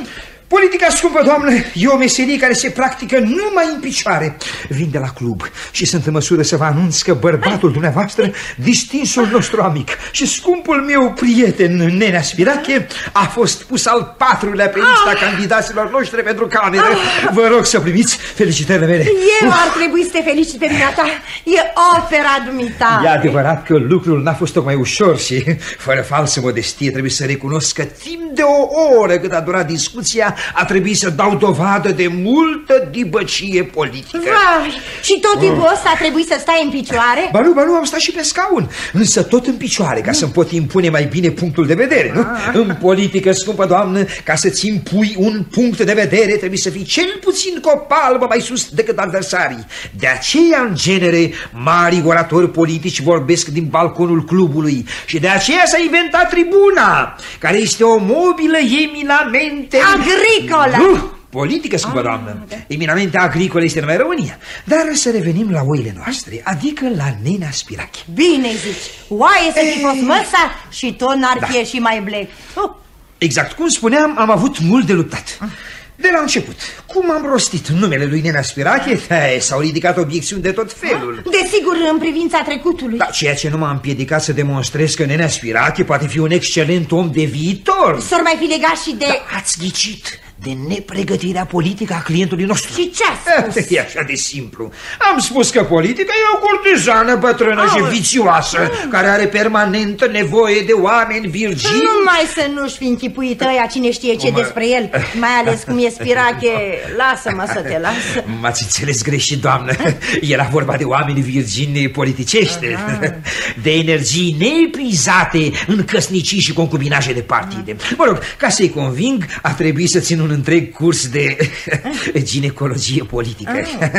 Politica, scumpă doamnă, e o meserie care se practică numai în picioare. Vin de la club și sunt în măsură să vă anunț că bărbatul dumneavoastră, distinsul nostru amic și scumpul meu prieten, Nenea Spirache, a fost pus al patrulea pe lista candidaților noștri pentru cameră. Vă rog să primiți felicitările mele. Eu ar trebui să te felicit pe dumneata. E opera dumitale. E adevărat că lucrul n-a fost tocmai ușor și, fără falsă modestie, trebuie să recunosc că timp de o oră cât a durat discuția, a trebuit să dau dovadă de multă dibăcie politică. Vai, și tot timpul oh. ăsta a trebuit să stai în picioare? Ba nu, ba nu, am stat și pe scaun, însă tot în picioare, ca să-mi pot impune mai bine punctul de vedere, nu? Ah. În politică, scumpă doamnă, ca să-ți impui un punct de vedere, trebuie să fii cel puțin cu o palmă mai sus decât adversarii. De aceea, în genere, mari oratori politici vorbesc din balconul clubului și de aceea s-a inventat tribuna, care este o mobilă eminamente... agricolă! Nu! Politică, scumpă doamnă. Eminamente agricolă este numai România. Dar să revenim la oile noastre, adică la Nenea Spirache. Bine zici, oaie să fi fost măsa și tot n-ar fi ieșit mai blec. Uh. Exact, cum spuneam, am avut mult de luptat. De la început, cum am rostit numele lui Nenea Spirache, s-au ridicat obiecțiuni de tot felul. Desigur, în privința trecutului. Da, ceea ce nu m-a împiedicat să demonstrez că Nenea Spirache poate fi un excelent om de viitor. S-or mai fi legat și de... Da, ați ghicit, de nepregătirea politică a clientului nostru. Și ce a spus? E așa de simplu. Am spus că politica e o curtizană bătrână oh. și vicioasă, mm. care are permanentă nevoie de oameni virgini. Numai să nu-și fi închipuit ăia cine știe ce mă... despre el, mai ales cum e Spirache. Lasă-mă să te las. M-ați înțeles greșit, doamnă. Era vorba de oameni virgini politicește, Aha. de energii neeprizate în căsnicii și concubinaje de partide. Mă rog, ca să-i conving, a trebuit să țin un întreg curs de ginecologie politică.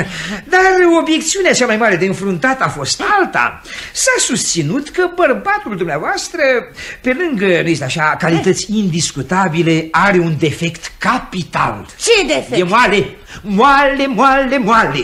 Dar obiecțiunea cea mai mare de înfruntat a fost alta. S-a susținut că bărbatul dumneavoastră, pe lângă, nu este așa, calități indiscutabile, are un defect capital. Ce defect? E moale, moale, moale, moale.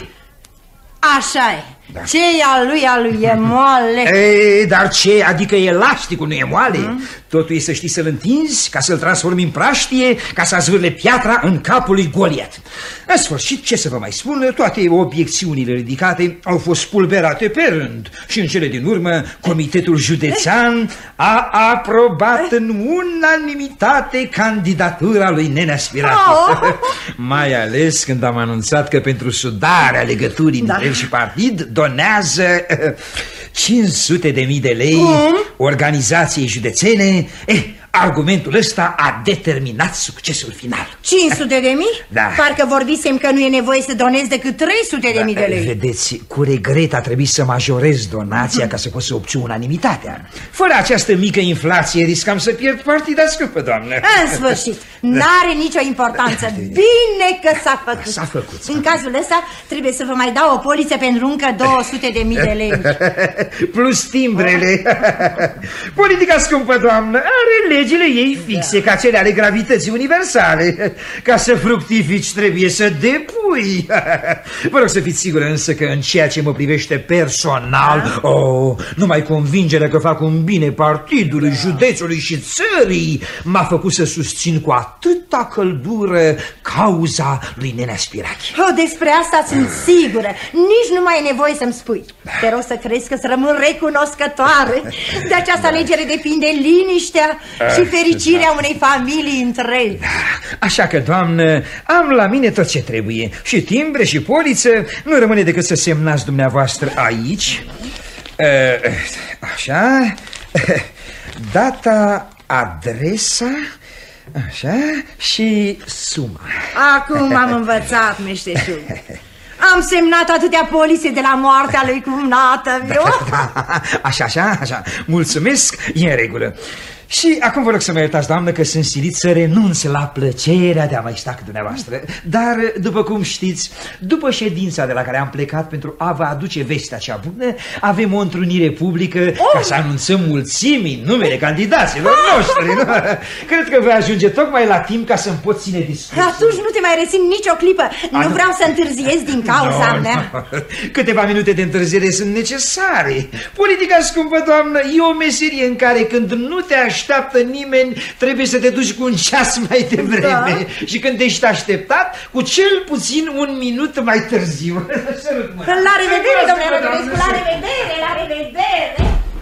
Așa e. Da. Ce e al lui, al lui e moale. Ei, dar ce? Adică elasticul nu e moale? Mm. Totul e să știi să-l întinzi, ca să-l transformi în praștie, ca să zvârle piatra în capul lui Goliat. În sfârșit, ce să vă mai spun, toate obiecțiunile ridicate au fost spulberate pe rând și în cele din urmă Comitetul Județean a aprobat în unanimitate candidatura lui Nenea Spirache. Oh. Mai ales când am anunțat că pentru sudarea legăturii da. între el și partid donează cinci sute de mii de lei mm. organizației județene. Eh, argumentul ăsta a determinat succesul final. cinci sute de mii? Da. Parcă vorbisem că nu e nevoie să donezi decât trei sute de mii de lei. Vedeți, cu regret a trebuit să majorez donația ca să pot să obțin unanimitatea. Fără această mică inflație riscam să pierd partida, scăpă, doamnă. În sfârșit, n-are nicio importanță. Bine că s-a făcut. S-a făcut. În cazul ăsta trebuie să vă mai dau o poliță pentru încă două sute de mii de lei. Plus timbrele. Politica, scumpă doamnă, are legile ei fixe, da. ca cele ale gravității universale. Ca să fructifici trebuie să depui. Vă rog să fiți sigură însă că în ceea ce mă privește personal, da. oh, numai convingerea că fac un bine partidului, da. județului și țării m-a făcut să susțin cu atâta căldură cauza lui Nenea Spirache. Oh, despre asta sunt sigură. Nici nu mai e nevoie să-mi spui. Te rog să crezi că să rămân recunoscătoare. De această alegere depinde liniștea și fericirea unei familii întregi. Așa că, doamnă, am la mine tot ce trebuie. Și timbre și poliță. Nu rămâne decât să semnați dumneavoastră aici. Așa. Data, adresa, așa, și suma. Acum am învățat, meșteșug. Am semnat atâtea polițe de la moartea lui cumnată. Da, da, așa, așa, așa. Mulțumesc, e în regulă. Și acum vă rog să mă iertați, doamnă, că sunt silit să renunț la plăcerea de a mai sta cu dumneavoastră. Dar, după cum știți, după ședința de la care am plecat pentru a vă aduce vestea cea bună, avem o întrunire publică oh! ca să anunțăm mulțimii numele candidaților noștri. Nu? Cred că voi ajunge tocmai la timp ca să-mi pot ține discursul. Atunci nu te mai rețin nicio clipă. Nu a, vreau să întârziez din cauza no, mea. No. Câteva minute de întârziere sunt necesare. Politica, scumpă doamnă, e o meserie în care când nu te așteaptă nimeni, trebuie să te duci cu un ceas mai devreme. Da. Și când ești așteptat, cu cel puțin un minut mai târziu. La revedere, domnule Rădulescu, la revedere, la revedere!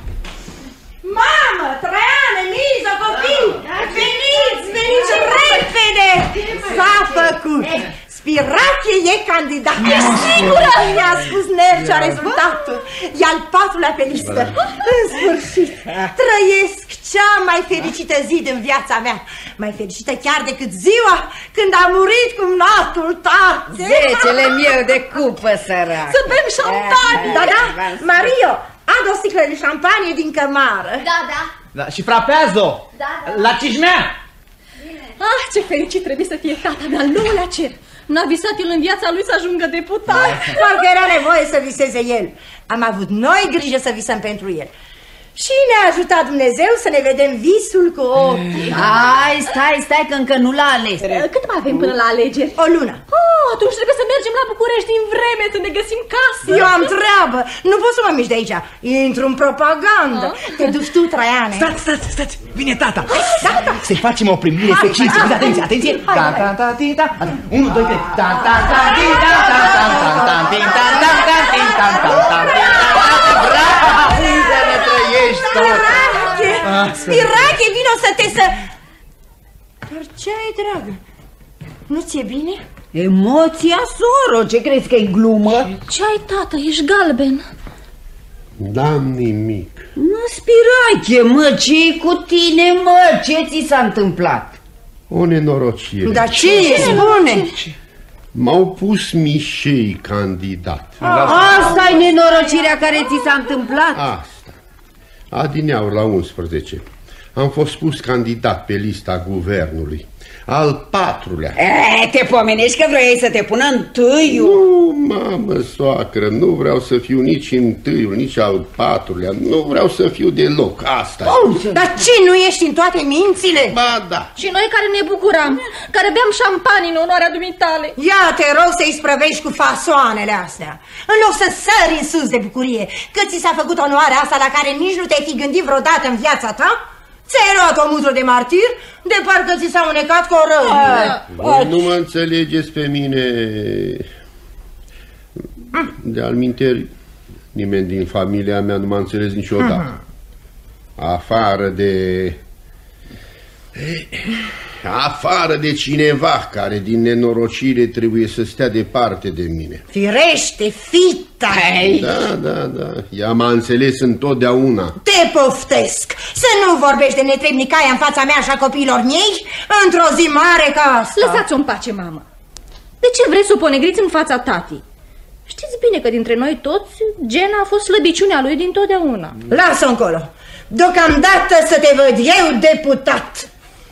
Mamă, Traian, Miza, copii! Veniți, veniți repede! S-a făcut! Spirache e candidat! E sigură! Mi-a spus Nercea rezultatul! E al patrulea pe listă! În sfârșit! Trăiesc cea mai fericită zi din viața mea! Mai fericită chiar decât ziua când a murit cumnatul tată! Zecele meu de cupă, sărac! Să bem șampanie! Da, da! Mario! Ad o sticlă de șampanie din cămară. Da, da. Da, și frapează-o. Da, da. La cișmea. Ah, ce fericit trebuie să fie tata de-al nouălea cer. N-a visat el în viața lui să ajungă deputat. Parcă era nevoie să viseze el. Am avut noi grijă să visăm pentru el. Și ne-a ajutat Dumnezeu să ne vedem visul cu ochii. Hai, stai, stai, că încă nu l-a ales. Cât mai avem până la alegeri? O lună. Oh, atunci trebuie să mergem la București din vreme, să ne găsim casă. Eu am treabă, nu pot să mă mișc de aici. Intru în propagandă. Te duci tu, Traiane. Stați, stați, stați, vine tata. Da, da. Să-i facem o primire fecioasă. Atenție, atenție. Da, da, da, da, da. Unu, doi, trei. Da, da, da, da, da, da, da, da, da, da, da, Spirache! Spirache, vino să te să... Dar ce ai, dragă? Nu ți-e bine? Emoția, soro, ce crezi că e glumă? Ce ai, tată? Ești galben. N-am nimic. Mă, Spirache, mă, ce-i cu tine, mă? Ce ți s-a întâmplat? O nenorocire. Dar ce e? Spune! M-au pus Mișei candidat. Asta e nenorocirea care ți s-a întâmplat? Asta. Adineauri la unsprezece. Am fost pus candidat pe lista guvernului. Al patrulea. E, te pomenești că vrei să te pună întâiul? Nu, mamă, soacră, nu vreau să fiu nici întâiul, nici al patrulea. Nu vreau să fiu deloc, asta oh, e. Dar ce, nu ești în toate mințile? Ba, da. Și noi care ne bucuram, care beam șampanii în onoarea dumitale. Ia, te rog să-i sprăvești cu fasoanele astea. În loc să sări în sus de bucurie, că ți s-a făcut onoarea asta la care nici nu te-ai fi gândit vreodată în viața ta? Ți-ai luat o mutră de martir, de parcă ți s-a unecat cu o rău. Nu mă înțelegeți pe mine. De-al minteri, nimeni din familia mea nu m-a înțeles niciodată. Afară de... Afară de cineva care din nenorocire trebuie să stea departe de mine. Firește, fita! Da, da, da, ea m-a înțeles întotdeauna. Te poftesc să nu vorbești de netrebnicaia în fața mea și a copiilor mei într-o zi mare ca asta. Lăsați-o în pace, mamă. De ce vreți să o ponegriți în fața tatii? Știți bine că dintre noi toți, Gena a fost slăbiciunea lui dintotdeauna. Lasă-o încolo. Deocamdată să te văd eu deputat.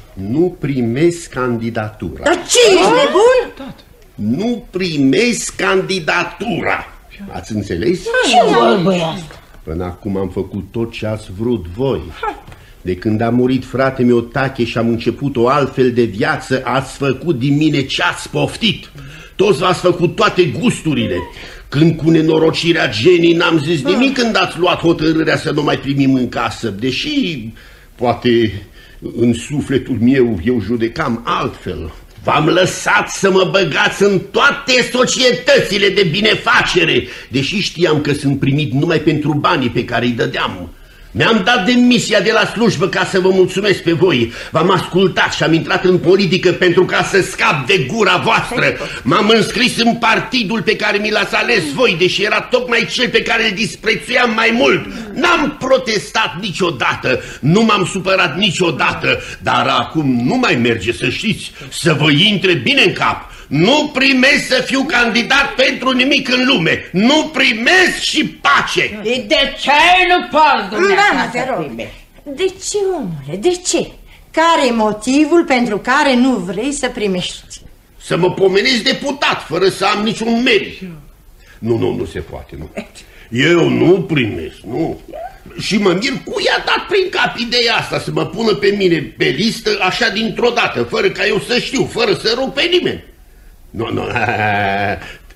Nu primesc candidatura. Dar ce, ești nebun? Nu primesc candidatura. Ați înțeles? Ce vorbă e asta? Până acum am făcut tot ce ați vrut voi. De când a murit frate meu Tache și am început o altfel de viață, ați făcut din mine ce ați poftit. Toți v-ați făcut toate gusturile. Când cu nenorocirea Genii n-am zis nimic când ați luat hotărârea să nu mai primim în casă, deși poate în sufletul meu eu judecam altfel. V-am lăsat să mă băgați în toate societățile de binefacere, deși știam că sunt primit numai pentru banii pe care îi dădeam. Mi-am dat demisia de la slujbă ca să vă mulțumesc pe voi. V-am ascultat și am intrat în politică pentru ca să scap de gura voastră. M-am înscris în partidul pe care mi l-ați ales voi, deși era tocmai cel pe care îl disprețuiam mai mult. N-am protestat niciodată, nu m-am supărat niciodată, dar acum nu mai merge, să știți, să vă intre bine în cap. Nu primesc să fiu candidat pentru nimic în lume. Nu primesc și pace. De ce nu poți, dumneavoastră, te rog? De ce, omule, de ce? Care e motivul pentru care nu vrei să primești? Să mă pomenesc deputat, fără să am niciun merit. Nu, nu, nu se poate, nu. Eu nu primesc, nu. Și mă mir cu i-a dat prin cap ideea asta să mă pună pe mine pe listă așa dintr-o dată, fără ca eu să știu, fără să rog pe nimeni. Nu, nu,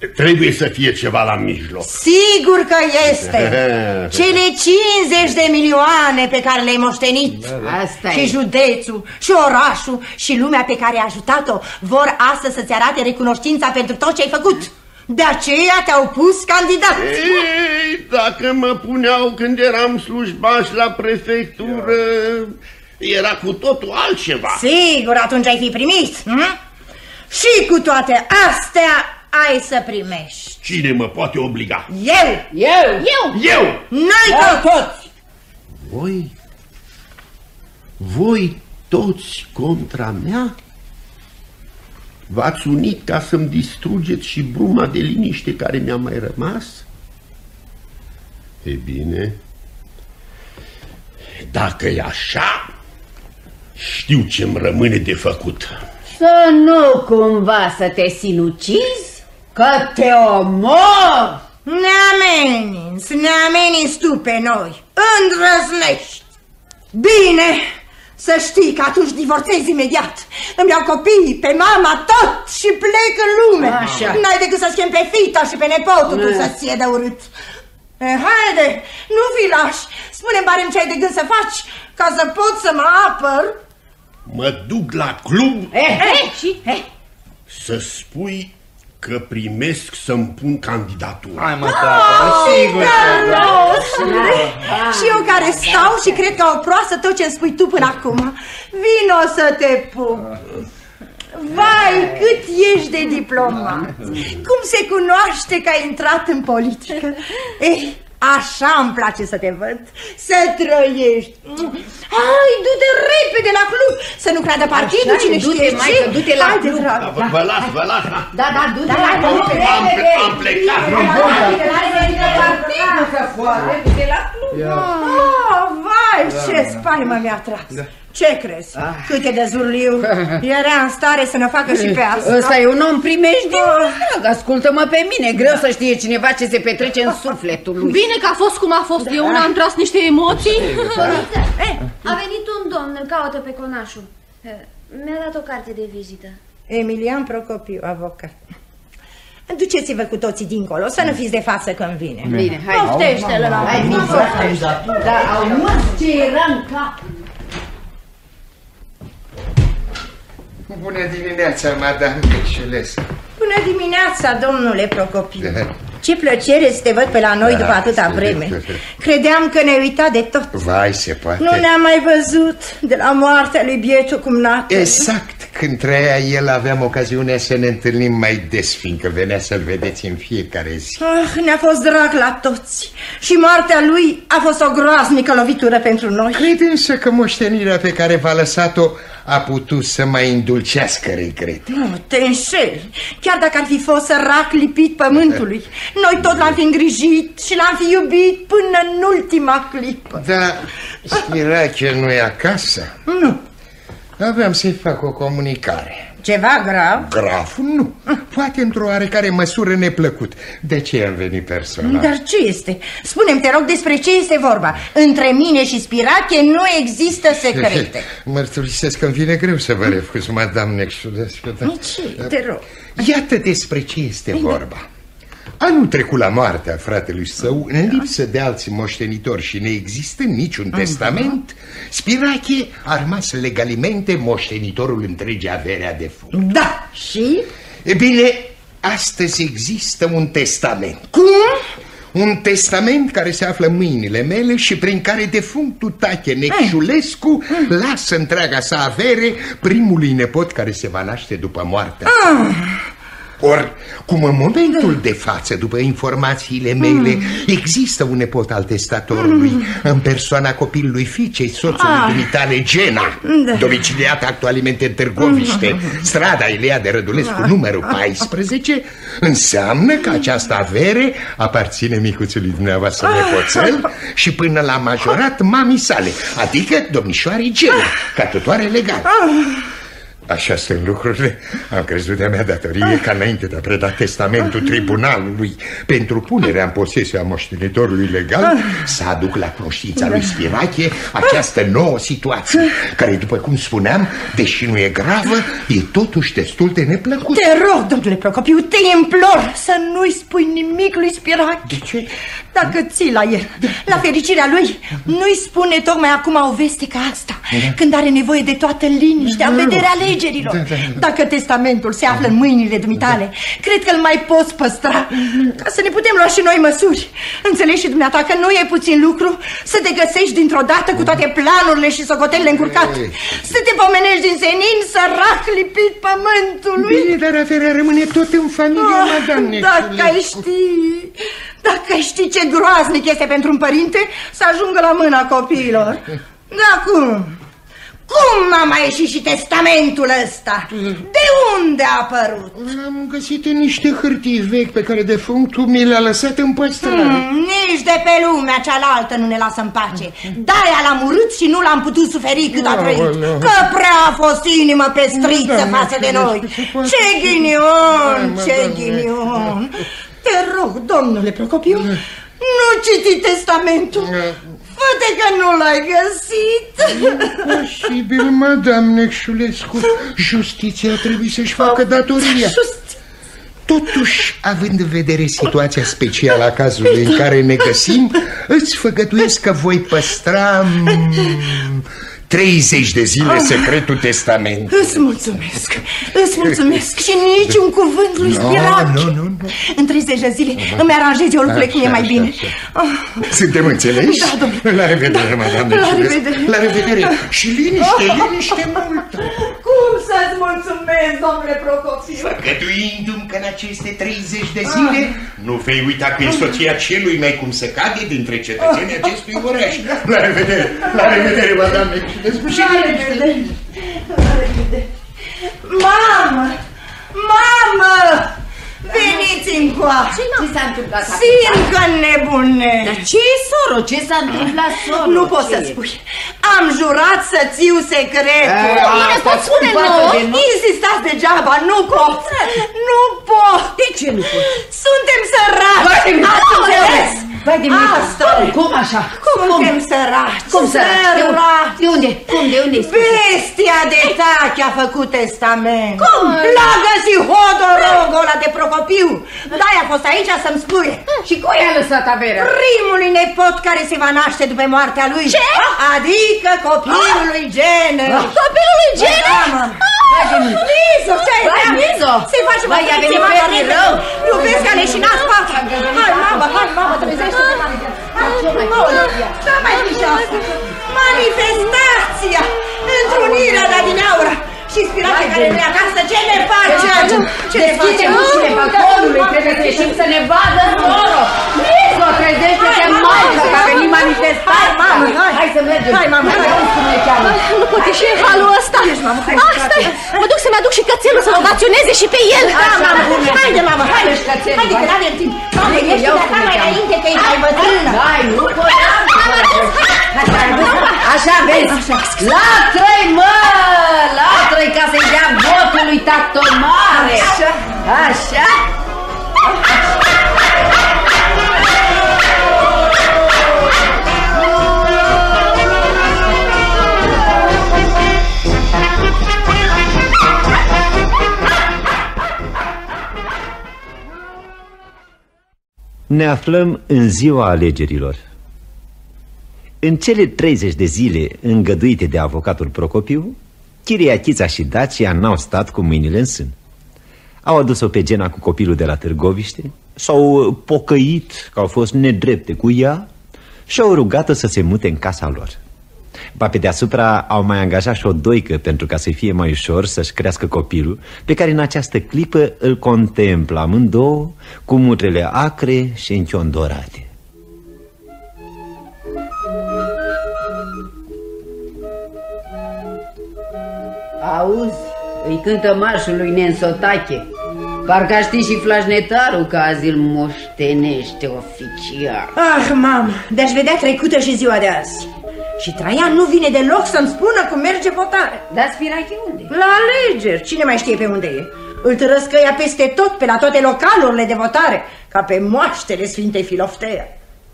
Trebuie să fie ceva la mijloc. Sigur că este. Cele cincizeci de milioane pe care le-ai moștenit. Asta și e. județul, și orașul, și lumea pe care ai ajutat-o vor astăzi să-ți arate recunoștința pentru tot ce ai făcut. De aceea te-au pus candidat. Ei, dacă mă puneau când eram slujbaș la prefectură, era cu totul altceva. Sigur, atunci ai fi primit. Hm? Și cu toate astea ai să primești. Cine mă poate obliga? Eu! Eu! Eu! Eu! Noi Da, toți! toți! Voi? Voi toți contra mea? V-ați unit ca să-mi distrugeți și bruma de liniște care mi-a mai rămas? E bine, dacă e așa, știu ce-mi rămâne de făcut. Să nu cumva să te sinucizi, că te omor! Ne ameninți, ne ameninți tu pe noi. Îndrăznești. Bine, să știi că atunci divorțezi imediat. Îmi iau copiii, pe mama, tot și plec în lume. Așa. N-ai decât să schimbi pe fita și pe nepotul tu să-ți ție de urât. E, haide, nu fi lași. Spune-mi barem ce ai de gând să faci ca să pot să mă apăr. Mă duc la club Eh, eh, și? Eh. să spui că primesc să-mi pun candidatura. Hai mă, tata, sigur că da. Și eu care stau și cred că o proastă tot ce-mi spui tu până acum. Vino să te pup. Vai, cât ești de diplomat. Cum se cunoaște că ai intrat în politică. Ei, așa îmi place să te văd. Să trăiești. Hai, du-te repede la club. Să nu creadă partidul cine știe ce. Maică, du-te la Haide, club. dragă. Vă, vă las, vă las. Da, da, du-te la Am, club. am, am plecat. Du-te la club. Oh, vai, ce spaimă mi-a tras. Ce crezi? Cât e de zurliu. Era în stare să ne facă și pe asta. Ăsta e un om primejdit. Drag, ascultă-mă pe mine. Greu să știe cineva ce se petrece în sufletul lui. Bine că a fost cum a fost. Eu una am tras niște emoții. A venit un domn, îl caută pe conașul. Mi-a dat o carte de vizită. Emilian Procopiu, avocat. Duceți-vă cu toții dincolo, să nu fiți de față când vine. Bine, hai. Poftește-l la Hai, Miza. Da, auzi ce era în cap. Bună dimineața, madame Peșulescu. Bună dimineața, domnule Procopiu. Ce plăcere să te văd pe la noi după atâta vreme. Credeam că ne-ai uitat de tot. Vai, se poate. Nu ne-am mai văzut de la moartea lui bietul cumnat. Exact, când trăia el aveam ocazionea să ne întâlnim mai des, fiindcă venea să-l vedeți în fiecare zi. Ah, ne-a fost drag la toți. Și moartea lui a fost o groaznică lovitură pentru noi. Cred însă că moștenirea pe care v-a lăsat-o a putut să mai îndulcească regret. Nu, te înșeli. Chiar dacă ar fi fost sărac lipit pământului, noi tot l-am fi îngrijit și l-am fi iubit până în ultima clipă. Dar Spirache nu e acasă? Nu. Aveam să-i fac o comunicare. Ceva grav? Grav? Nu. Poate într-o oarecare măsură neplăcut. De ce am venit personal? Dar ce este? Spune-mi, te rog, despre ce este vorba. Între mine și Spirache nu există secrete. Mărturisesc că îmi vine greu să vă refuz, madame Nexulescu. Ce? Te rog. Iată despre ce este vorba. Anul trecut la moartea fratelui său, în lipsă de alți moștenitori și neexistând niciun testament, Spirache a rămas legalimente moștenitorul întregii avere a defunctului. Da, și? E bine, astăzi există un testament. Cum? Un testament care se află în mâinile mele și prin care defunctul Tache Necșulescu lasă întreaga sa avere primului nepot care se va naște după moartea sa. Ori, cum în momentul de față, după informațiile mele, există un nepot al testatorului în persoana copilului fiicei soțului dumitale, Gena, domiciliat actualmente în Târgoviște, strada Iliade Rădulescu, numărul paisprezece, înseamnă că această avere aparține micuțului dumneavoastră nepoțel și până la majorat mamii sale, adică domnișoarei Gena, ca tutoare legală. Așa sunt lucrurile. Am crezut de-a mea datorie ca înainte de a preda testamentul tribunalului pentru punerea în posesie a moștenitorului legal să aduc la cunoștința lui Spirache această nouă situație, care, după cum spuneam, deși nu e gravă, e totuși destul de neplăcută. Te rog, domnule Procopiu, te implor să nu-i spui nimic lui Spirache. De ce? Dacă ții la el, la fericirea lui, nu-i spune tocmai acum o veste ca asta, când are nevoie de toată liniștea în vederea alegerilor. Dacă testamentul se află în mâinile dumitale, cred că îl mai poți păstra, ca să ne putem lua și noi măsuri. Înțelegi și dumneata că nu e puțin lucru să te găsești dintr-o dată cu toate planurile și socotelele încurcate, să te pomenești din senin sărac lipit pământului. Bine, dar averea rămâne tot în familie, oh, madame. Dacă ai ști, dacă ai ști ce groaznic este pentru un părinte să ajungă la mâna copiilor. Da, cum? Cum n-a mai ieșit și testamentul ăsta? De unde a apărut? L-am găsit în niște hârtii vechi pe care defunctul mi le-a lăsat în păstrare. Hmm, nici de pe lumea cealaltă nu ne lasă în pace. De-aia l-am urât și nu l-am putut suferi cât a trăit. Că prea a fost inimă pestriță față de noi. Ce ghinion, ce ghinion. Te rog, domnule Procopiu, nu citi testamentul. Poate că nu l-ai găsit. Posibil, madame Necșulescu. Justiția trebuie să-și facă datoria. Totuși, având în vedere situația specială a cazului în care ne găsim, îți făgăduiesc că voi păstra treizeci de zile secretul testamentului. Îți mulțumesc, îți mulțumesc. Și niciun cuvânt lui Spirache. Nu, nu, nu. În treizeci de zile îmi aranjez eu lucrurile cum e mai bine. Suntem înțeleși? Da, domnule. La revedere, madame. La revedere. La revedere. Și liniște, liniște multă. Cum să-ți mulțumesc, domnule Procopiu? Făgăduindu-mi că în aceste treizeci de zile nu vei uita că e soția celui mai cum se cade dintre cetățenii acestui oraș. La revedere, la revedere, madame. La revedere. La revedere. Mamă! Mamă! Veniți încoace! Ce s-a întâmplat? Sincă nebune! Dar ce e, soro? Ce s-a întâmplat, soro? Nu pot să spui. Am jurat să țiu secretul. Bine, poți spune nouă? Insistați degeaba, nu pot. Nu pot. De ce nu pot? Suntem săraci. Ați înțeles? Vai de mine, asta. Cum așa? Suntem săraci. Cum săraci? De unde? Cum? De unde? Bestia de tachi a făcut testament. Cum? L-a găsit hodorogul ăla de Procopiu. De-aia a fost aici să-mi spune. Și cui a lăsat averea? Primului nepot care se va naște după moartea lui. Ce? Adică copilul lui Jenner. Copilul lui Jenner? Lizo, ce-ai Vai, Lizo! Se face Vai, a venit pe rău! Nu vezi că a leșinat fața! Hai, mamă, hai, mamă, trezește-te! Să mai fi și asta! Manifestația! Întrunirea de adineaură! Și Spirache care nu e acasă, ce ne face? Ce ne face? Deschide ușile balconului, trebuie să ieșim să ne vadă, soro! Lizo, trezește-te, maică, că a venit manifestația! Mamă, hai! Hai să mergem! Hai, mamă, hai! Nu pot ieși în halul ăsta! Asta e! Mă duc să-mi aduc și cățelul să-l ovaționeze și pe el! Da, mamă, haide, mamă, haide! Haide, că n-avem timp! Mamă, ești de acá mai înainte, că ești mai bătrână! Hai, nu pot! Așa, vezi? La trei, mă! La trei, ca să-i dea votul lui tacto mare! Așa! Așa! Ne aflăm în ziua alegerilor. În cele treizeci de zile îngăduite de avocatul Procopiu, Chiriachița și Dacia n-au stat cu mâinile în sân. Au adus-o pe Gena cu copilul de la Târgoviște, s-au pocăit că au fost nedrepte cu ea și au rugat-o să se mute în casa lor. Ba pe deasupra au mai angajat și o doică pentru ca să fie mai ușor să-și crească copilul, pe care în această clipă îl contemplă amândouă cu mutrele acre și închiondorate. Auzi, îi cântă marșul lui Nensotache. Parcă știi și flașnetarul că azi îl moștenește oficial. Ah, mamă, de-aș vedea trecută și ziua de azi. Și Traian nu vine deloc să-mi spună cum merge votarea. Dar Spirache unde? La alegeri, cine mai știe pe unde e? Îl tărăscăia peste tot, pe la toate localurile de votare, ca pe moaștele Sfintei Filoftea.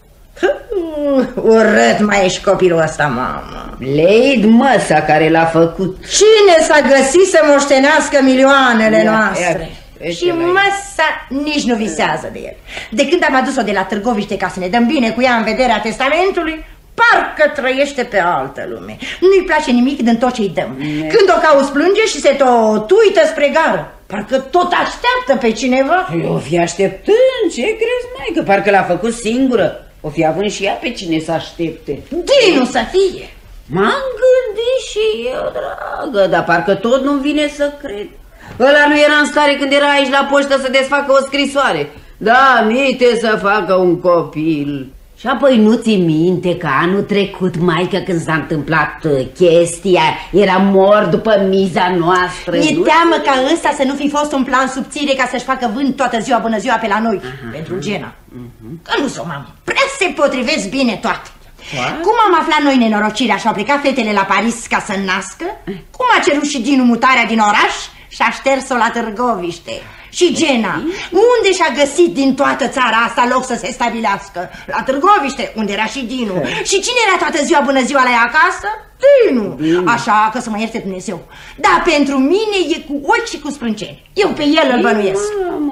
Urât mai ești copilul ăsta, mamă. Leid măsa care l-a făcut. Cine s-a găsit să moștenească milioanele noastre? Și măsa nici nu visează de el. De când am adus-o de la Târgoviște ca să ne dăm bine cu ea în vederea testamentului, parcă trăiește pe altă lume. Nu-i place nimic din tot ce-i dăm. Când o cauți plânge și se tot uită spre gară. Parcă tot așteaptă pe cineva. O fi așteptând, ce crezi, mai? Că parcă l-a făcut singură. O fi având și ea pe cine să aștepte. Dinu să fie. M-am gândit și eu, dragă, dar parcă tot nu vine să cred. Ăla nu era în stare când era aici la poștă să desfacă o scrisoare. Da, minte să facă un copil. Și apoi nu ți minte că anul trecut, maică, când s-a întâmplat chestia, era mort după miza noastră. Mi-e teamă ca ăsta să nu fi fost un plan subțire ca să-și facă vânt toată ziua bună ziua pe la noi. Aha. Pentru Gena. Uh-huh. Că nu s-o, mamă, prea se potrivesc bine toate. What? Cum am aflat noi nenorocirea și au plecat fetele la Paris ca să nască? Cum a cerut și Dinu mutarea din oraș și a șters-o la Târgoviște? Și Gena, unde și-a găsit din toată țara asta loc să se stabilească? La Târgoviște, unde era și Dinu. Și cine era toată ziua bună ziua la ea acasă? Dinu. Așa că să mă ierte Dumnezeu. Dar pentru mine e cu ochi și cu sprânceni. Eu pe el îl bănuiesc.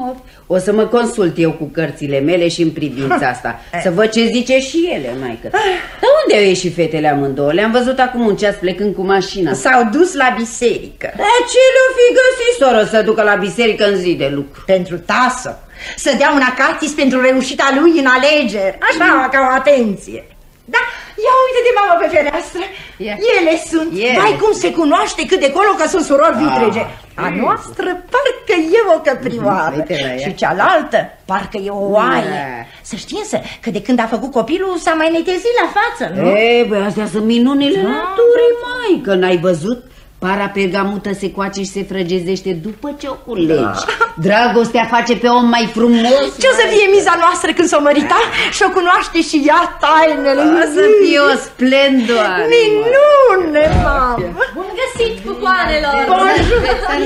O să mă consult eu cu cărțile mele și în privința asta. Să văd ce zice și ele, maică. Dar unde au ieșit fetele amândouă? Le-am văzut acum un ceas plecând cu mașina. S-au dus la biserică. Dar ce le-o fi găsit, soră, să ducă la biserică în zi de lucru? Pentru tasă. Să dea un acatis pentru reușita lui în alegeri. Așa, ca o atenție. Da, ia uite-te, mamă, pe fereastră. Yeah. Ele sunt. Yeah. Vai, cum se cunoaște cât de colo că sunt surori vitrege. Ah. A noastră parcă e o căprioară. Și cealaltă parcă e o oaie. Yeah. Să știi însă că de când a făcut copilul s-a mai netezit la față, nu? Ei, băi, astea sunt minunile da. naturii, mai, că n-ai văzut? Para pergamută se coace și se frăgezește după ce o culegi. Da. Dragostea face pe om mai frumos. Ce o să fie miza noastră când s-o mărita și o cunoaște și ea tainele? O să fie o splendoare. Minune, mamă! Bun găsit, cucoanelor! Bonjour!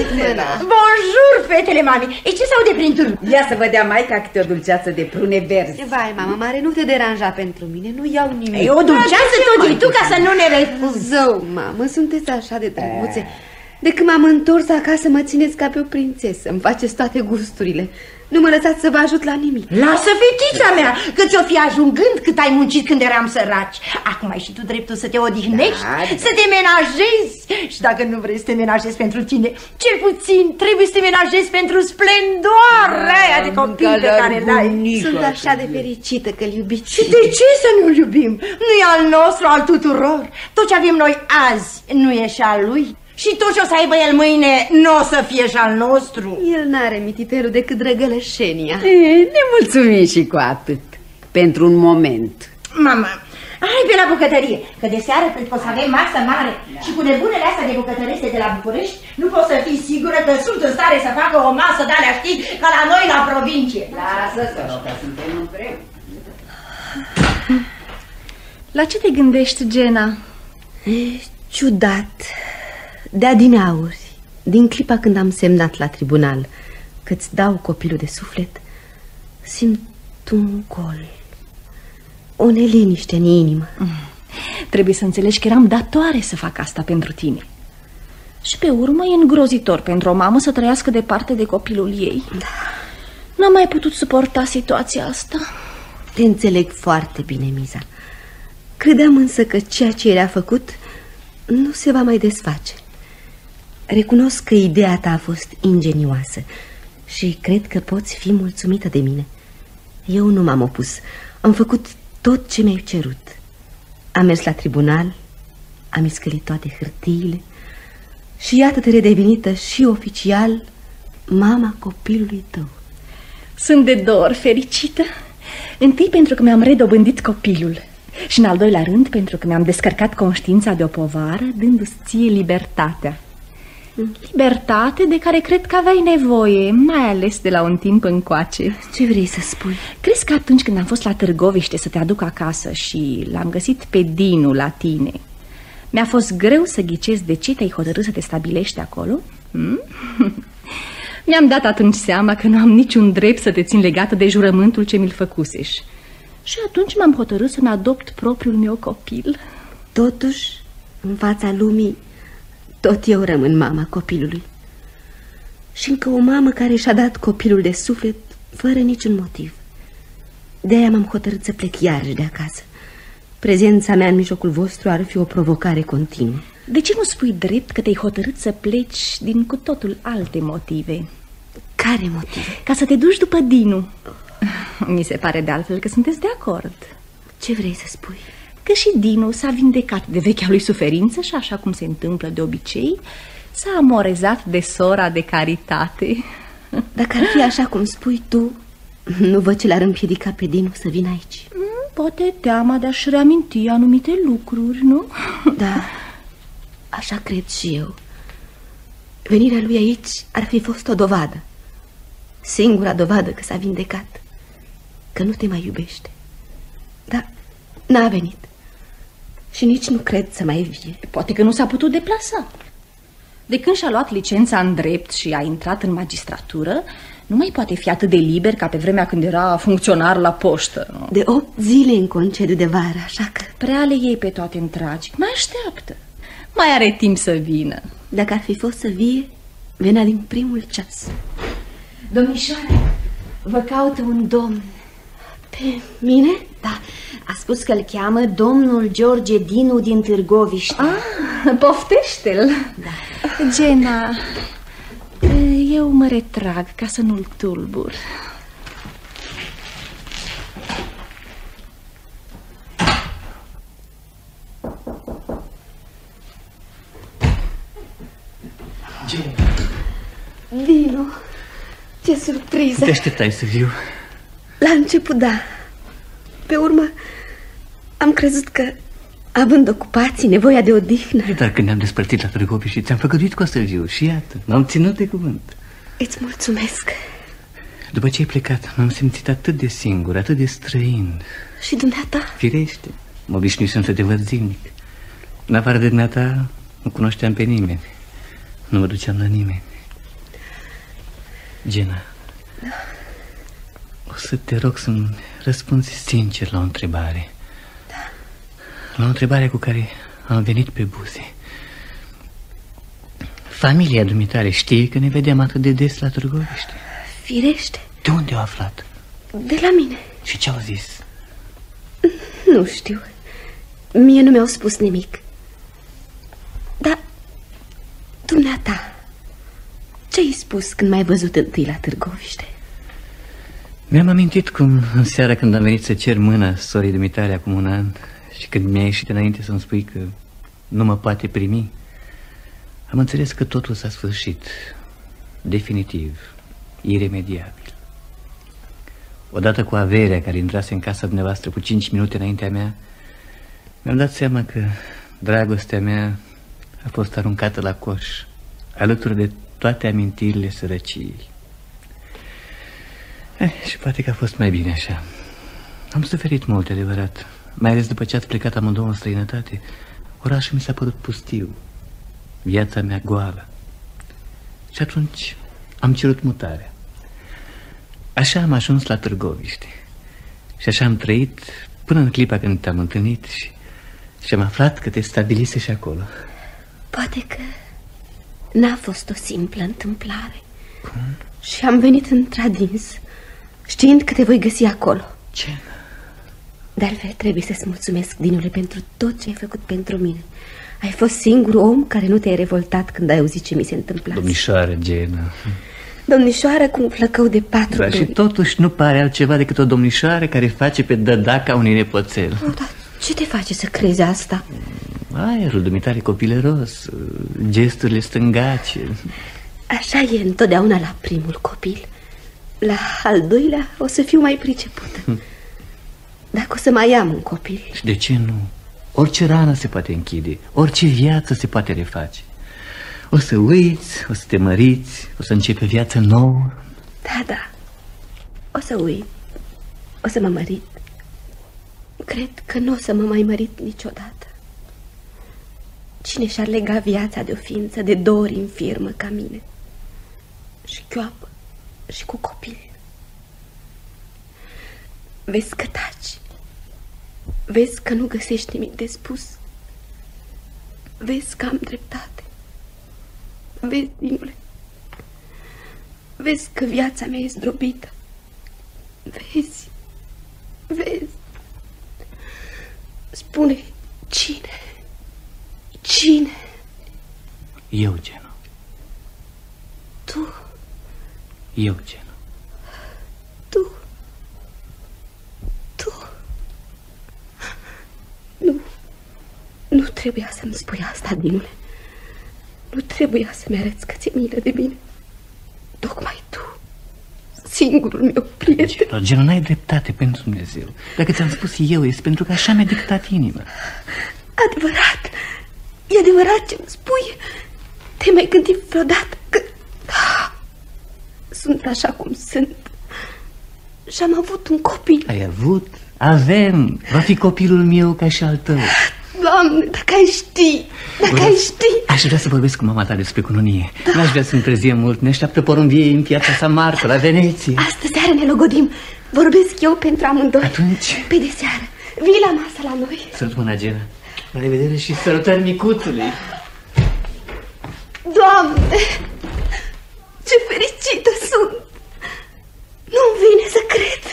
Bonjour, fetele mami! E ce s-aude prin târg? Ia să vă dea maica câte o dulceață de prune verzi. Vai, mamă mare, nu te deranja pentru mine, nu iau nimic. E o dulceață tot din tu ca să nu ne refuzi. Zău, mamă, sunteți așa de drăguțe. De când m-am întors acasă mă țineți ca pe o prințesă. Îmi faceți toate gusturile. Nu mă lăsați să vă ajut la nimic. Lasă, fetița mea, că ți-o fi ajungând cât ai muncit când eram săraci. Acum ai și tu dreptul să te odihnești, da, da. Să te menajezi. Și dacă nu vrei să te menajezi pentru tine, cel puțin trebuie să te menajezi pentru splendoarea aia de copil pe care l-ai. Sunt așa de fericită că-l iubiți. Și de ce să nu-l iubim? Nu e al nostru, al tuturor. Tot ce avem noi azi nu e și al lui. Și tot ce o să aibă el mâine nu o să fie și al nostru. El n-are mititelul decât drăgălășenia. E, ne mulțumim și cu atât. Pentru un moment. Mama, hai pe la bucătărie, că de seară cred că o să avem masă mare. Da. Și cu nebunele astea de bucătărește de la București nu poți să fii sigură că sunt în stare să facă o masă de-alea, știi, ca la noi la provincie. Lasă-ți, că suntem împreună. La ce te gândești, Gena? E ciudat. De adineauri, din clipa când am semnat la tribunal că-ți dau copilul de suflet, simt un gol, o neliniște în inimă. Mm. Trebuie să înțelegi că eram datoare să fac asta pentru tine. Și pe urmă e îngrozitor pentru o mamă să trăiască departe de copilul ei. Da. N-am mai putut suporta situația asta. Te înțeleg foarte bine, Miza. Credeam însă că ceea ce era făcut nu se va mai desface. Recunosc că ideea ta a fost ingenioasă și cred că poți fi mulțumită de mine. Eu nu m-am opus. Am făcut tot ce mi-ai cerut. Am mers la tribunal, am iscălit toate hârtiile și iată-te redevenită și oficial mama copilului tău. Sunt de dor fericită. Întâi pentru că mi-am redobândit copilul și în al doilea rând pentru că mi-am descărcat conștiința de o povară, dându-ți ție libertatea. Libertate de care cred că aveai nevoie, mai ales de la un timp încoace. Ce vrei să spui? Crezi că atunci când am fost la Târgoviște să te aduc acasă și l-am găsit pe Dinu la tine, mi-a fost greu să ghicesc de ce te-ai hotărât să te stabilești acolo? Hmm? Mi-am dat atunci seama că nu am niciun drept să te țin legată de jurământul ce mi-l făcusești. Și atunci m-am hotărât să-mi adopt propriul meu copil. Totuși, în fața lumii, tot eu rămân mama copilului. Și încă o mamă care și-a dat copilul de suflet fără niciun motiv. De-aia m-am hotărât să plec iarăși de acasă. Prezența mea în mijlocul vostru ar fi o provocare continuă. De ce nu spui drept că te-ai hotărât să pleci din cu totul alte motive? Care motive? Ca să te duci după Dinu. Mi se pare de altfel că sunteți de acord. Ce vrei să spui? Că și Dinu s-a vindecat de vechea lui suferință și, așa cum se întâmplă de obicei, s-a amorezat de sora de caritate. Dacă ar fi așa cum spui tu, nu văd ce l-ar împiedica pe Dinu să vină aici. Poate teama de a-și reaminti anumite lucruri, nu? Da, așa cred și eu. Venirea lui aici ar fi fost o dovadă. Singura dovadă că s-a vindecat, că nu te mai iubește. Dar n-a venit. Și nici nu cred să mai vie. Poate că nu s-a putut deplasa. De când și-a luat licența în drept și a intrat în magistratură, nu mai poate fi atât de liber ca pe vremea când era funcționar la poștă, nu? De opt zile în concediu de vară, așa că... Prea le iei pe toate în tragic. Mai așteaptă. Mai are timp să vină. Dacă ar fi fost să vie, venea din primul ceas. Domnișoare, vă caută un domn. Pe mine? Da, a spus că îl cheamă domnul George Dinu din Târgoviște. Ah, poftește-l. Da. Gena, eu mă retrag ca să nu-l tulbur. Gena. Dinu, ce surpriză. Te așteptai să viu? La început, da. Pe urmă, am crezut că, având ocupații, nevoia de odihnă... Dar când ne-am despărțit la Târgoviște, ți-am făgăduit că o să viu și iată, m-am ținut de cuvânt. Îți mulțumesc. După ce ai plecat, m-am simțit atât de singur, atât de străin. Și dumneata? Firește, mă obișnuisem să te văd zilnic. În afară de dumneata, nu cunoșteam pe nimeni. Nu mă duceam la nimeni. Gena, da. O să te rog să-mi răspunzi sincer la o întrebare. Da. La o întrebare cu care am venit pe buze. Familia dumitale știe că ne vedem atât de des la Târgoviște? Firește. De unde au aflat? De la mine. Și ce au zis? Nu știu. Mie nu mi-au spus nimic. Dar dumneata, ce-ai spus când m-ai văzut întâi la Târgoviște? Mi-am amintit cum în seara când am venit să cer mâna sorii dumitale acum un an și când mi-a ieșit înainte să-mi spui că nu mă poate primi, am înțeles că totul s-a sfârșit, definitiv, iremediabil. Odată cu averea care intrase în casa dumneavoastră cu cinci minute înaintea mea, mi-am dat seama că dragostea mea a fost aruncată la coș, alături de toate amintirile sărăciei. Eh, și poate că a fost mai bine așa. Am suferit mult, adevărat. Mai ales după ce ați plecat amândouă în străinătate. Orașul mi s-a părut pustiu, viața mea goală. Și atunci am cerut mutarea. Așa am ajuns la Târgoviște. Și așa am trăit până în clipa când te-am întâlnit și, și am aflat că te stabilise și acolo. Poate că n-a fost o simplă întâmplare. Cum? Și am venit într-adins, știind că te voi găsi acolo. Ce? De altfel trebuie să-ți mulțumesc, Dinule, pentru tot ce ai făcut pentru mine. Ai fost singurul om care nu te-ai revoltat când ai auzit ce mi se întâmplase. Domnișoară Gena. Domnișoară cu un flăcău de patru Dar și totuși nu pare altceva decât o domnișoară care face pe dădaca unui nepoțel. Oh, dar ce te face să crezi asta? Aerul dumitare copilăros, gesturile stângace. Așa e întotdeauna la primul copil. La al doilea o să fiu mai pricepută. hm. Dacă o să mai am un copil. Și de ce nu? Orice rană se poate închide, orice viață se poate reface. O să uiți, o să te măriți, o să începi o viață nouă. Da, da. O să uit. O să mă mărit. Cred că nu o să mă mai mărit niciodată. Cine și-ar lega viața de o ființă de două ori infirmă ca mine? Și chioapă și cu copil. Vezi că taci. Vezi că nu găsești nimic de spus. Vezi că am dreptate. Vezi, Dinule. Vezi că viața mea e zdrobită. Vezi. Vezi. Spune, cine? Cine? Eu, Geno. Tu? Eu, Geno. Tu? Tu? Nu. Nu trebuia să-mi spui asta, Dinule. Nu trebuia să-mi arăți că ți-e milă de mine. Tocmai tu, singurul meu prieten. Geno, n-ai dreptate pentru Dumnezeu. Dacă ți-am spus eu, este pentru că așa mi-a dictat inima. Adevărat. E adevărat ce-mi spui. Te-ai mai gândit vreodată că... Da, sunt așa cum sunt. Și-am avut un copil. Ai avut? Avem. Va fi copilul meu ca și al tău. Doamne, dacă ai ști, dacă ai ști. Aș vrea să vorbesc cu mama ta despre cununie. Da. N-aș vrea să întârziem mult. Ne așteaptă porumbiei în piața San Marco, la Veneția. Astă seară ne logodim. Vorbesc eu pentru amândoi. Atunci? Pe de seară. Vii la masă la noi. Sărut mâna, Gena. La revedere și sărutări micuțului. Doamne, ce fericită sunt. Nu-mi vine să cred.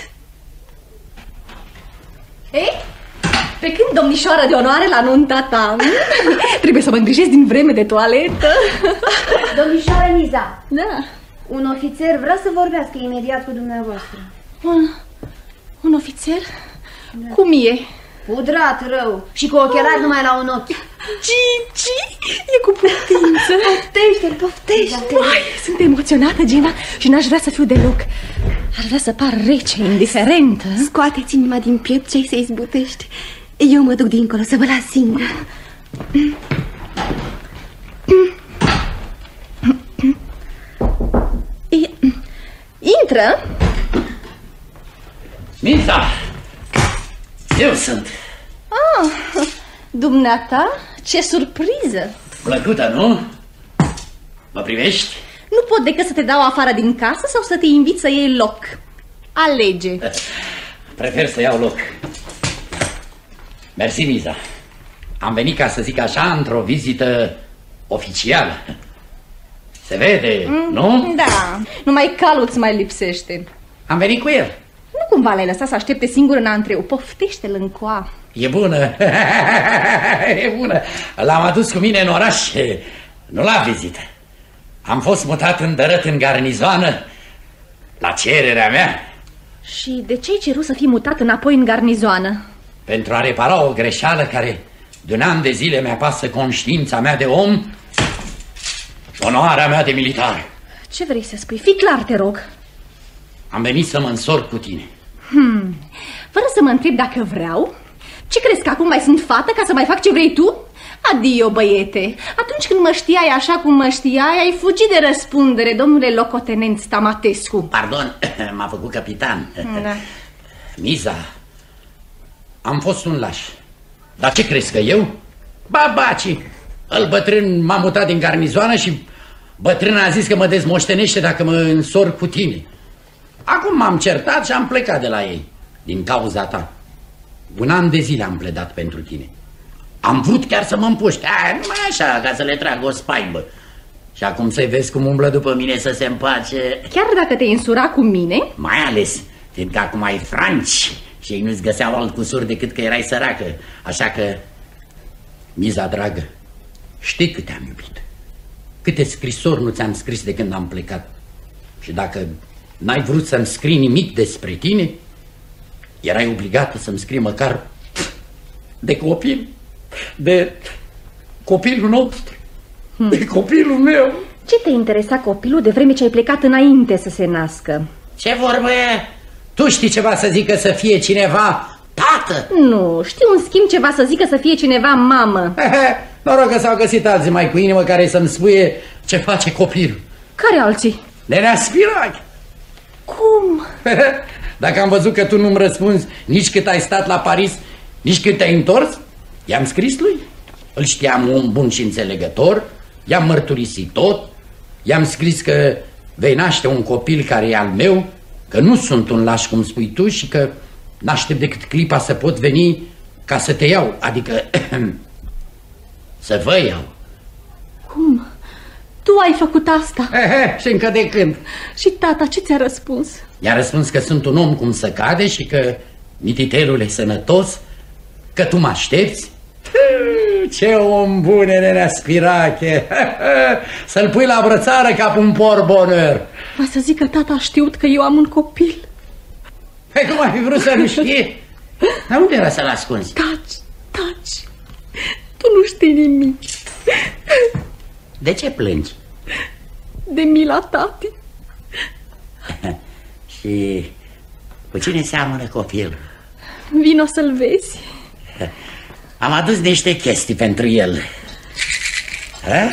Ei? Pe când, domnișoară de onoare, la nunta ta? Trebuie să mă îngrijesc din vreme de toaletă. Domnișoară Miza. Da. Un ofițer vrea să vorbească imediat cu dumneavoastră. Un, un ofițer? Da. Cum e? Pudrat rău și cu ochelari numai la un ochi. Gigi, e cu putință. Poftește-l, poftește. Mai, sunt emoționată, Gina, și n-aș vrea să fiu deloc. Aș vrea să par rece, indiferentă. Scoate-ți inima din piept și să izbutești. Eu mă duc dincolo să vă las singur. Intră. Miza! Eu sunt. Ah, dumneata, ce surpriză. Plăcută, nu? Mă privești? Nu pot decât să te dau afară din casă sau să te invit să iei loc. Alege. Prefer să iau loc. Mersi, Miza. Am venit, ca să zic așa, într-o vizită oficială. Se vede, mm, nu? Da, numai calul îți mai lipsește. Am venit cu el. Nu cumva l-ai lăsat să aștepte singur în antreu. Poftește-l încoa. E bună. E bună. L-am adus cu mine în oraș, nu la vizită. Am fost mutat îndărât în garnizoană la cererea mea. Și de ce ai cerut să fii mutat înapoi în garnizoană? Pentru a repara o greșeală care de un an de zile mi-apasă conștiința mea de om și onoarea mea de militar. Ce vrei să spui? Fii clar, te rog. Am venit să mă însor cu tine. Hmm. Fără să mă întreb dacă vreau. Ce crezi, că acum mai sunt fată ca să mai fac ce vrei tu? Adio, băiete. Atunci când mă știai așa cum mă știai, ai fugit de răspundere, domnule locotenent Stamatescu. Pardon, m-a făcut capitan. Da. Miza, am fost un laș. Dar ce crezi, că eu? Ba, baci, îl bătrân m-a mutat din garnizoană și bătrâna a zis că mă dezmoștenește dacă mă însor cu tine. Acum m-am certat și am plecat de la ei, din cauza ta. Un an de zile am pledat pentru tine. Am vrut chiar să mă împușc, a, numai așa, ca să le trag o spaibă. Și acum să-i vezi cum umblă după mine să se împace. Chiar dacă te însura cu mine? Mai ales, fiindcă acum ai franci și ei nu-ți găseau alt cusur decât că erai săracă. Așa că, Miza dragă, știi cât te-am iubit. Câte scrisori nu ți-am scris de când am plecat. Și dacă n-ai vrut să-mi scrii nimic despre tine, erai obligată să-mi scrii măcar de copil, de copilul nostru, hmm. de copilul meu. Ce te interesa copilul de vreme ce ai plecat înainte să se nască? Ce vorbă e? Tu știi ceva să zică să fie cineva tată? Nu, știu în schimb ceva să zică să fie cineva mamă. Noroc că s-au găsit alții mai cu inimă care să-mi spuie ce face copilul. Care alții? Nenea Spirache. Cum? Dacă am văzut că tu nu-mi răspunzi nici cât ai stat la Paris, nici cât te-ai întors, i-am scris lui. Îl știam om bun și înțelegător, i-am mărturisit tot, i-am scris că vei naște un copil care e al meu, că nu sunt un laș cum spui tu și că n-aștept decât clipa să pot veni ca să te iau, adică să vă iau. Cum? Tu ai făcut asta? Ehe, și încă de când? Și tata ce ți-a răspuns? I-a răspuns că sunt un om cum să cade și că mititelul e sănătos, că tu mă aștepți. Ce om bun e Nenea Spirache! Să-l pui la brățară ca un porbonăr. Va să zic că tata a știut că eu am un copil. Păi cum ai fi vrut să nu știe? Dar unde era să-l ascunzi? Taci, taci, tu nu știi nimic. De ce plângi? De mila tati. Și cu cine seamănă copilul? Vino să-l vezi. Am adus niște chestii pentru el. Ha?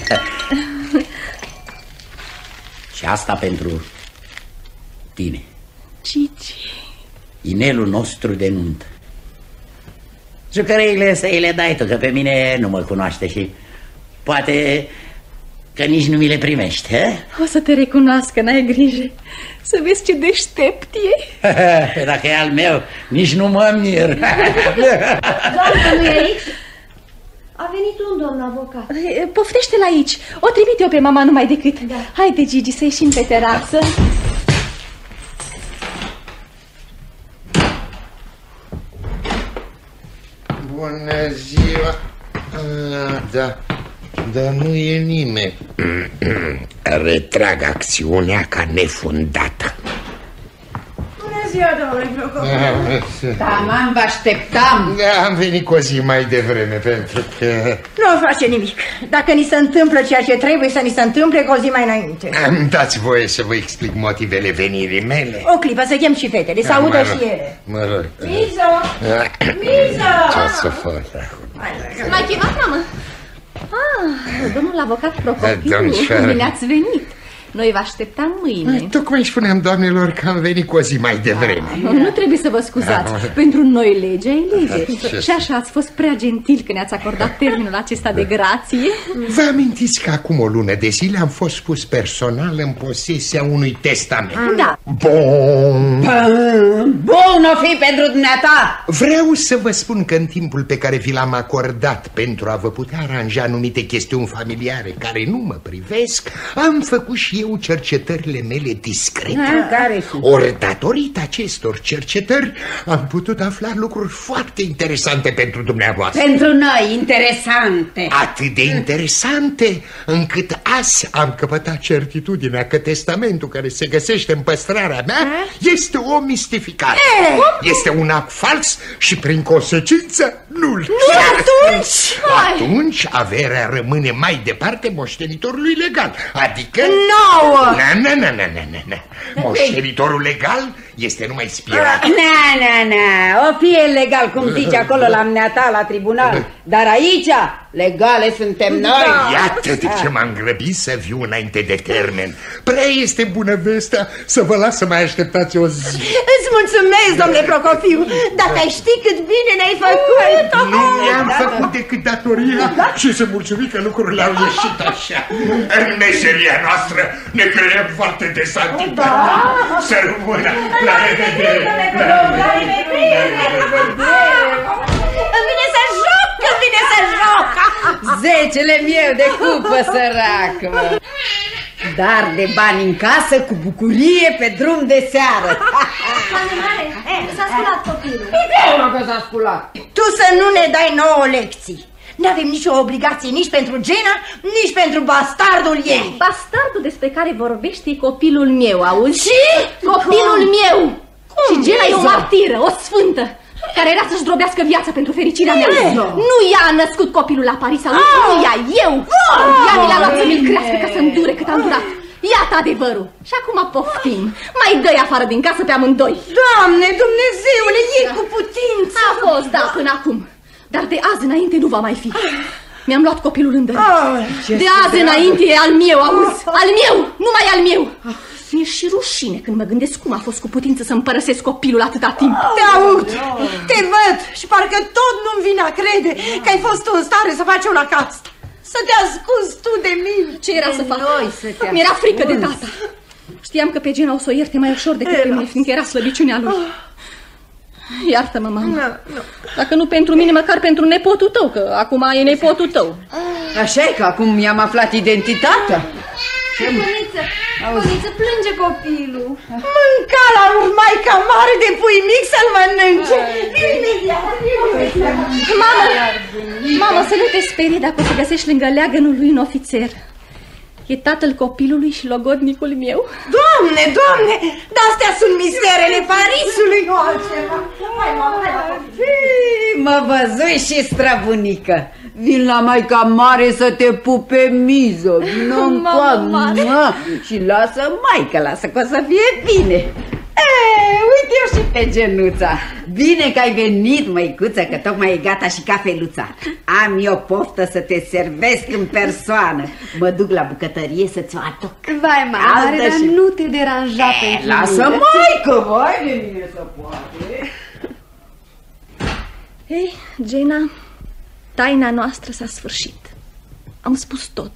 Și asta pentru tine. Cici. Inelul nostru de nuntă. Jucăreile să îi le dai tu, că pe mine nu mă cunoaște și poate că nici nu mi le primești, he? O să te recunoască, n-ai grijă. Să vezi ce deștept e. Dacă e al meu, nici nu mă mir. Doamna, nu e aici? A venit un domn avocat. Poftește-l aici. O trimit eu pe mama numai decât. Da. Haide, Gigi, să ieșim pe terasă. Bună ziua. Ah, da, dar nu e nimeni. Retrag acțiunea ca nefundată. Bună ziua, domnule Procopiu. Da, m-am vă așteptam. Da, am venit cu o zi mai devreme pentru că... Nu face nimic. Dacă ni se întâmplă ceea ce trebuie să ni se întâmple, cu o zi mai înainte. Dați voie să vă explic motivele venirii mele. O clipă, să chem și fetele, să audă și ele. Mă rog. Mizo! Mizo! Ce să fac? M-ai chemat, mamă? Ah, domnul avocat Procopiu, Domnișoară. bine ați venit. Noi vă așteptam mâine. Tocmai spuneam, doamnelor, că am venit cu o zi mai devreme. Nu, nu trebuie să vă scuzați. Pentru noi legea e lege. Ce- Și așa ați fost prea gentil că ne-ați acordat termenul acesta de grație. Vă amintiți că acum o lună de zile am fost pus personal în posesia unui testament? Da. Bun. Bun o fi pentru dumneata. Vreau să vă spun că în timpul pe care vi l-am acordat pentru a vă putea aranja anumite chestiuni familiare care nu mă privesc, am făcut și eu cercetările mele discrete. Care Ori datorită acestor cercetări am putut afla lucruri foarte interesante pentru dumneavoastră. Pentru noi, interesante. Atât de interesante încât azi am căpătat certitudinea că testamentul care se găsește în păstrarea mea este o mistificare. Este un act fals și prin consecință nul. Nu, atunci? Atunci averea rămâne mai departe moștenitorului legal, adică... Nouă! Na, na, na, na, na, na, na. Moștenitorul legal este numai Spirache. Na, na, na, o fie legal, cum zice acolo la mneata, la tribunal. Dar aici, legale suntem noi. Iată de ce m-am grăbit să viu înainte de termen. Prea este bună vestea să vă las să mai așteptați o zi. Îți mulțumesc, domnule Procopiu. Dacă ai ști cât bine ne-ai făcut. Nu mi-am făcut decât datoria și să mulțumim că lucrurile au ieșit așa. În meseria noastră ne creăm foarte desantitate. Să rămână. La revedere. La revedere. Îmi vine să joc, îmi vine să joc. Zecele meu de cupă, sărac, mă. Dar de bani în casă, cu bucurie, pe drum de seară. S-a sculat copilul. Bine că s-a sculat. Tu să nu ne dai nouă lecții. N-avem nicio obligație nici pentru Gena, nici pentru bastardul ei. Bastardul despre care vorbește e copilul meu, auzi? Și? Copilul Cum? meu! Cum, Și Gena e o Liza? martiră, o sfântă, care era să-și drobească viața pentru fericirea mea. Liza? Nu ea a născut copilul la Paris, auzi? Nu ea, eu! Ea mi l-a luat să mi-l crească ca să îndure cât am durat. Iată adevărul. Și acum poftim. Mai dă-i afară din casă pe amândoi. Doamne, Dumnezeule, e cu putință. A fost, da, până acum. Dar de azi înainte nu va mai fi. Mi-am luat copilul în dărât. Oh, de azi înainte e al meu, auzi? Al meu, numai al meu. Mi-e și rușine când mă gândesc cum a fost cu putință să-mi părăsesc copilul atâta timp. Te aud, te văd și parcă tot nu-mi vine a crede că ai fost în stare să faci una ca asta. Să te ascunzi tu de mine. Ce era să fac? Mi-era frică de tata. Știam că pe Gena o să o ierte mai ușor decât pe mine, fiindcă era slăbiciunea lui. Iartă-mă, mama. Dacă nu pentru mine, măcar pentru nepotul tău, că acum e nepotul tău. Așa e că acum mi-am aflat identitatea. Buniță, buniță, plânge copilul. Mânca la urmaica mare de pui mic să-l mănânce. Mamă, mamă, să nu te sperii dacă o să găsești lângă leagănul lui un ofițer. E tatăl copilului și logodnicul meu. Doamne, doamne, de-astea sunt misterele Parisului, nu altceva. Hai, mama, hai, mama. Mă văzui și străbunică. Vin la maica mare să te pupe Mizo. Vină încoa și lasă maica, lasă că o să fie bine. E, uite eu și pe Genuța. Bine că ai venit, măicuță, că tocmai e gata și cafeluța. Am eu poftă să te servesc în persoană. Mă duc la bucătărie să-ți o aduc. Vai, mare, dar și... nu te deranja pe lasă maică, vai de mine să poate. Ei, Gena, taina noastră s-a sfârșit. Am spus tot.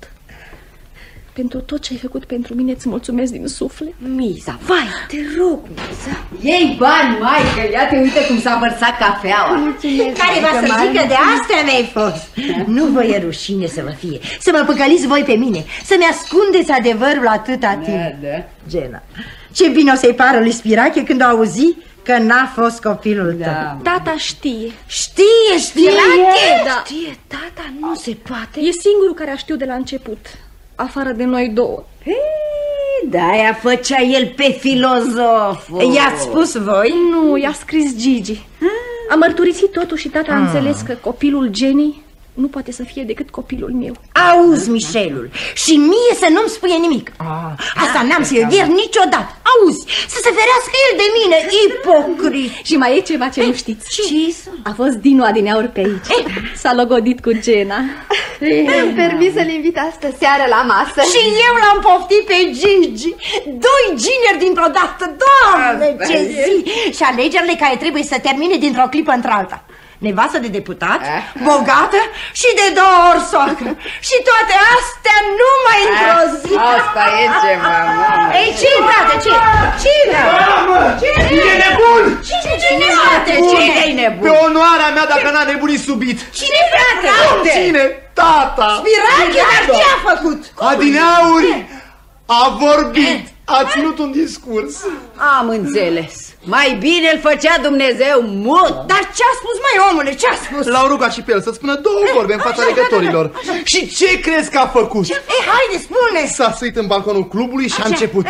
Pentru tot ce ai făcut pentru mine îți mulțumesc din suflet. Miza, vai, te rog, Miza. Iei bani, maică, ia te uite cum s-a vărsat cafeaua. Mulțumesc. Care va să zică de astea mi-ai fost. Nu vă e rușine să vă fie, să mă păcăliți voi pe mine, să-mi ascundeți adevărul atâta timp. Da, da. Gena, ce bine o să-i pară lui Spirache când o auzi că n-a fost copilul tău. Da. Tata știe. Știe, știe, da. Știe, tata, nu se poate. E singurul care a știut de la început, afară de noi două. De-aia făcea el pe filozof. I-ați spus voi? Nu, i-a scris Gigi. A mărturisit totul și tata a înțeles că copilul Genei nu poate să fie decât copilul meu. Auzi, Michelul, și mie să nu-mi spune nimic. Asta n-am să-i iert niciodată. Auzi, să se ferească el de mine, ipocrit. Și mai e ceva ce nu știți. Ce? A fost Dinu adineauri pe aici. S-a logodit cu Gena. Îmi permis să-l invit astă seară la masă. Și eu l-am poftit pe Gigi. Doi gineri dintr-o dată. Doamne, ce zi! Și alegerile care trebuie să termine dintr-o clipă într-alta. Nevastă de deputat, bogată și de două ori soacră. Și toate astea numai într-o zi. Asta e ceva, mamă. Ei, ce, frate, ce? Cine? Cine nebun? Cine, frate? Cine-i nebun? Pe onoarea mea, dacă n-a nebunit subit. Cine, frate? Cine? Tata. Spirache, dar ce a făcut? Adineauri a vorbit, a ținut un discurs. Am înțeles. Mai bine îl făcea Dumnezeu mut. Dar ce-a spus, mai omule, ce-a spus? L-au rugat și pe el să spună două vorbe în fața legătorilor. Și ce crezi că a făcut? Ce? E, haide, spune! S-a suit în balconul clubului și a început.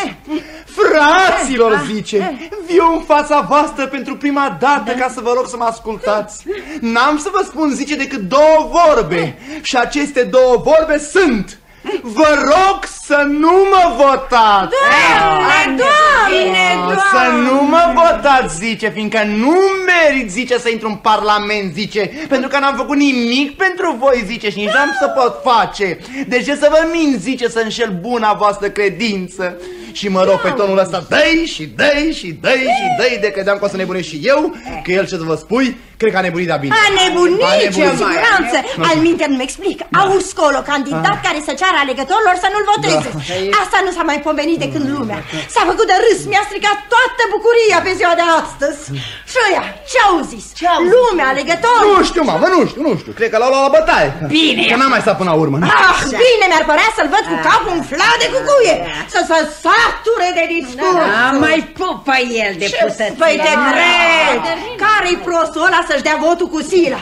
Fraților, zice, viu în fața voastră pentru prima dată ca să vă rog să mă ascultați. N-am să vă spun, zice, decât două vorbe. Și aceste două vorbe sunt: vă rog să nu mă votați! Doamne, Doamne, Doamne! Să nu mă votați, zice, fiindcă nu merit, zice, să intru în parlament, zice, pentru că n-am făcut nimic pentru voi, zice, și nici n-am să pot face. Deci ce să vă mint, zice, să înșel buna voastră credință. Și mă rog pe tonul ăsta, dă-i și dă-i și dă-i și dă-i, de credeam că o să nebunesc și eu, că el, ce să vă spui, cred că a nebunit de-a bine. A nebunit, cu siguranță. Al minte nu-mi explic. Auzi colo, candidat care să ceară alegătorilor să nu-l voteze. Asta nu s-a mai pomenit de când lumea. S-a făcut de râs, mi-a stricat toată bucuria pe ziua de astăzi. Și ăia, ce-au zis? Lumea, alegătorii. Nu știu, mamă, nu știu, nu știu, cred că l-au luat la bătaie. Bine. Că n-am mai stat până la urmă. Ah, bine, mi-ar părea să-l văd cu capul umflat de cucuie. Să se sature de discurs. Mai pupă el de pusăția. Păi te cred. Care-i prostul ăla să-și dea votul cu sila?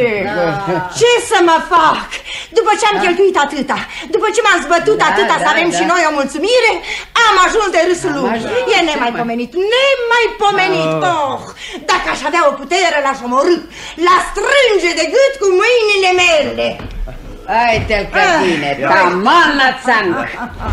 Ce să mă fac? După ce am cheltuit atâta, după ce m-am zbătut atâta să avem și noi o mulțumire, am ajuns de râsul lumii. E nemaipomenit, nemaipomenit. Oh, dacă aș avea o putere, l-aș omorî, l-aș strânge de gât cu mâinile mele. Hai-te-l că bine, taman la țangă.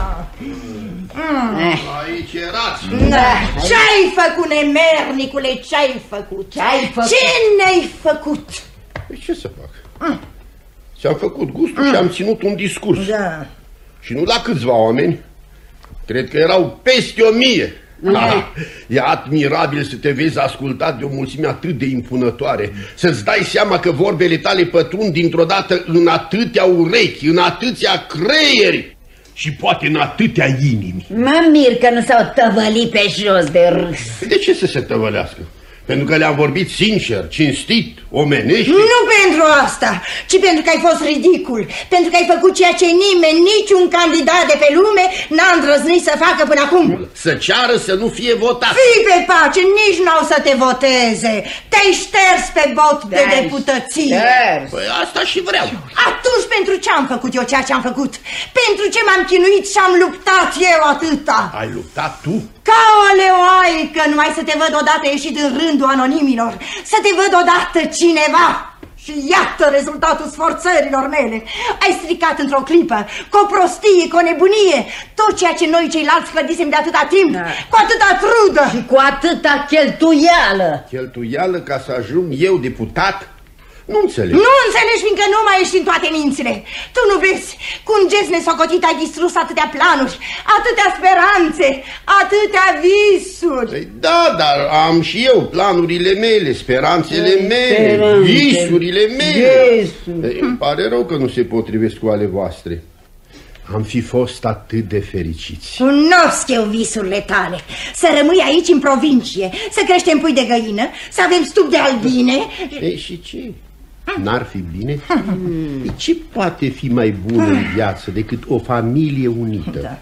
Aici erați. Da. Ce-ai făcut, nemernicule, ce-ai făcut? Ce-ai făcut? Ce ne-ai făcut? Păi ce să fac? ți-am făcut gustul mm. și am ținut un discurs. Da. Și nu la câțiva oameni, cred că erau peste o mie. Ha, e admirabil să te vezi ascultat de o mulțime atât de impunătoare, să-ți dai seama că vorbele tale pătrund dintr-o dată în atâtea urechi, în atâția creieri și poate în atâtea inimi. Mă mir că nu s-au tăvălit pe jos de râs. De ce să se tăvălească? Pentru că le-am vorbit sincer, cinstit, omenește? Nu pentru asta, ci pentru că ai fost ridicul, pentru că ai făcut ceea ce nimeni, niciun candidat de pe lume n-a îndrăznit să facă până acum. Să ceară să nu fie votat. Fii pe pace, nici n-au să te voteze. Te-ai șters pe bot de deputăție. Păi asta și vreau. Atunci pentru ce am făcut eu ceea ce am făcut? Pentru ce m-am chinuit și am luptat eu atâta? Ai luptat tu? Ca o leoaică, numai să te văd odată ieșit din rândul anonimilor, să te văd odată cineva. Și iată rezultatul sforțărilor mele. Ai stricat într-o clipă, cu o prostie, cu o nebunie, tot ceea ce noi ceilalți clădisem de atâta timp, da. Cu atâta trudă. Și cu atâta cheltuială. Cheltuială ca să ajung eu deputat? Nu înțeleg. Nu înțelegi, fiindcă nu mai ești în toate mințile. Tu nu vezi, cu un gest nesocotit ai distrus atâtea planuri, atâtea speranțe, atâtea visuri. Păi da, dar am și eu planurile mele, speranțele mele, Speranțe. visurile mele. Ei, îmi pare rău că nu se potrivesc cu ale voastre. Am fi fost atât de fericiți. Cunosc eu visurile tale. Să rămâi aici în provincie, să creștem pui de găină, să avem stup de albine. Ei, și ce? N-ar fi bine? Ce poate fi mai bun în viață decât o familie unită? Da.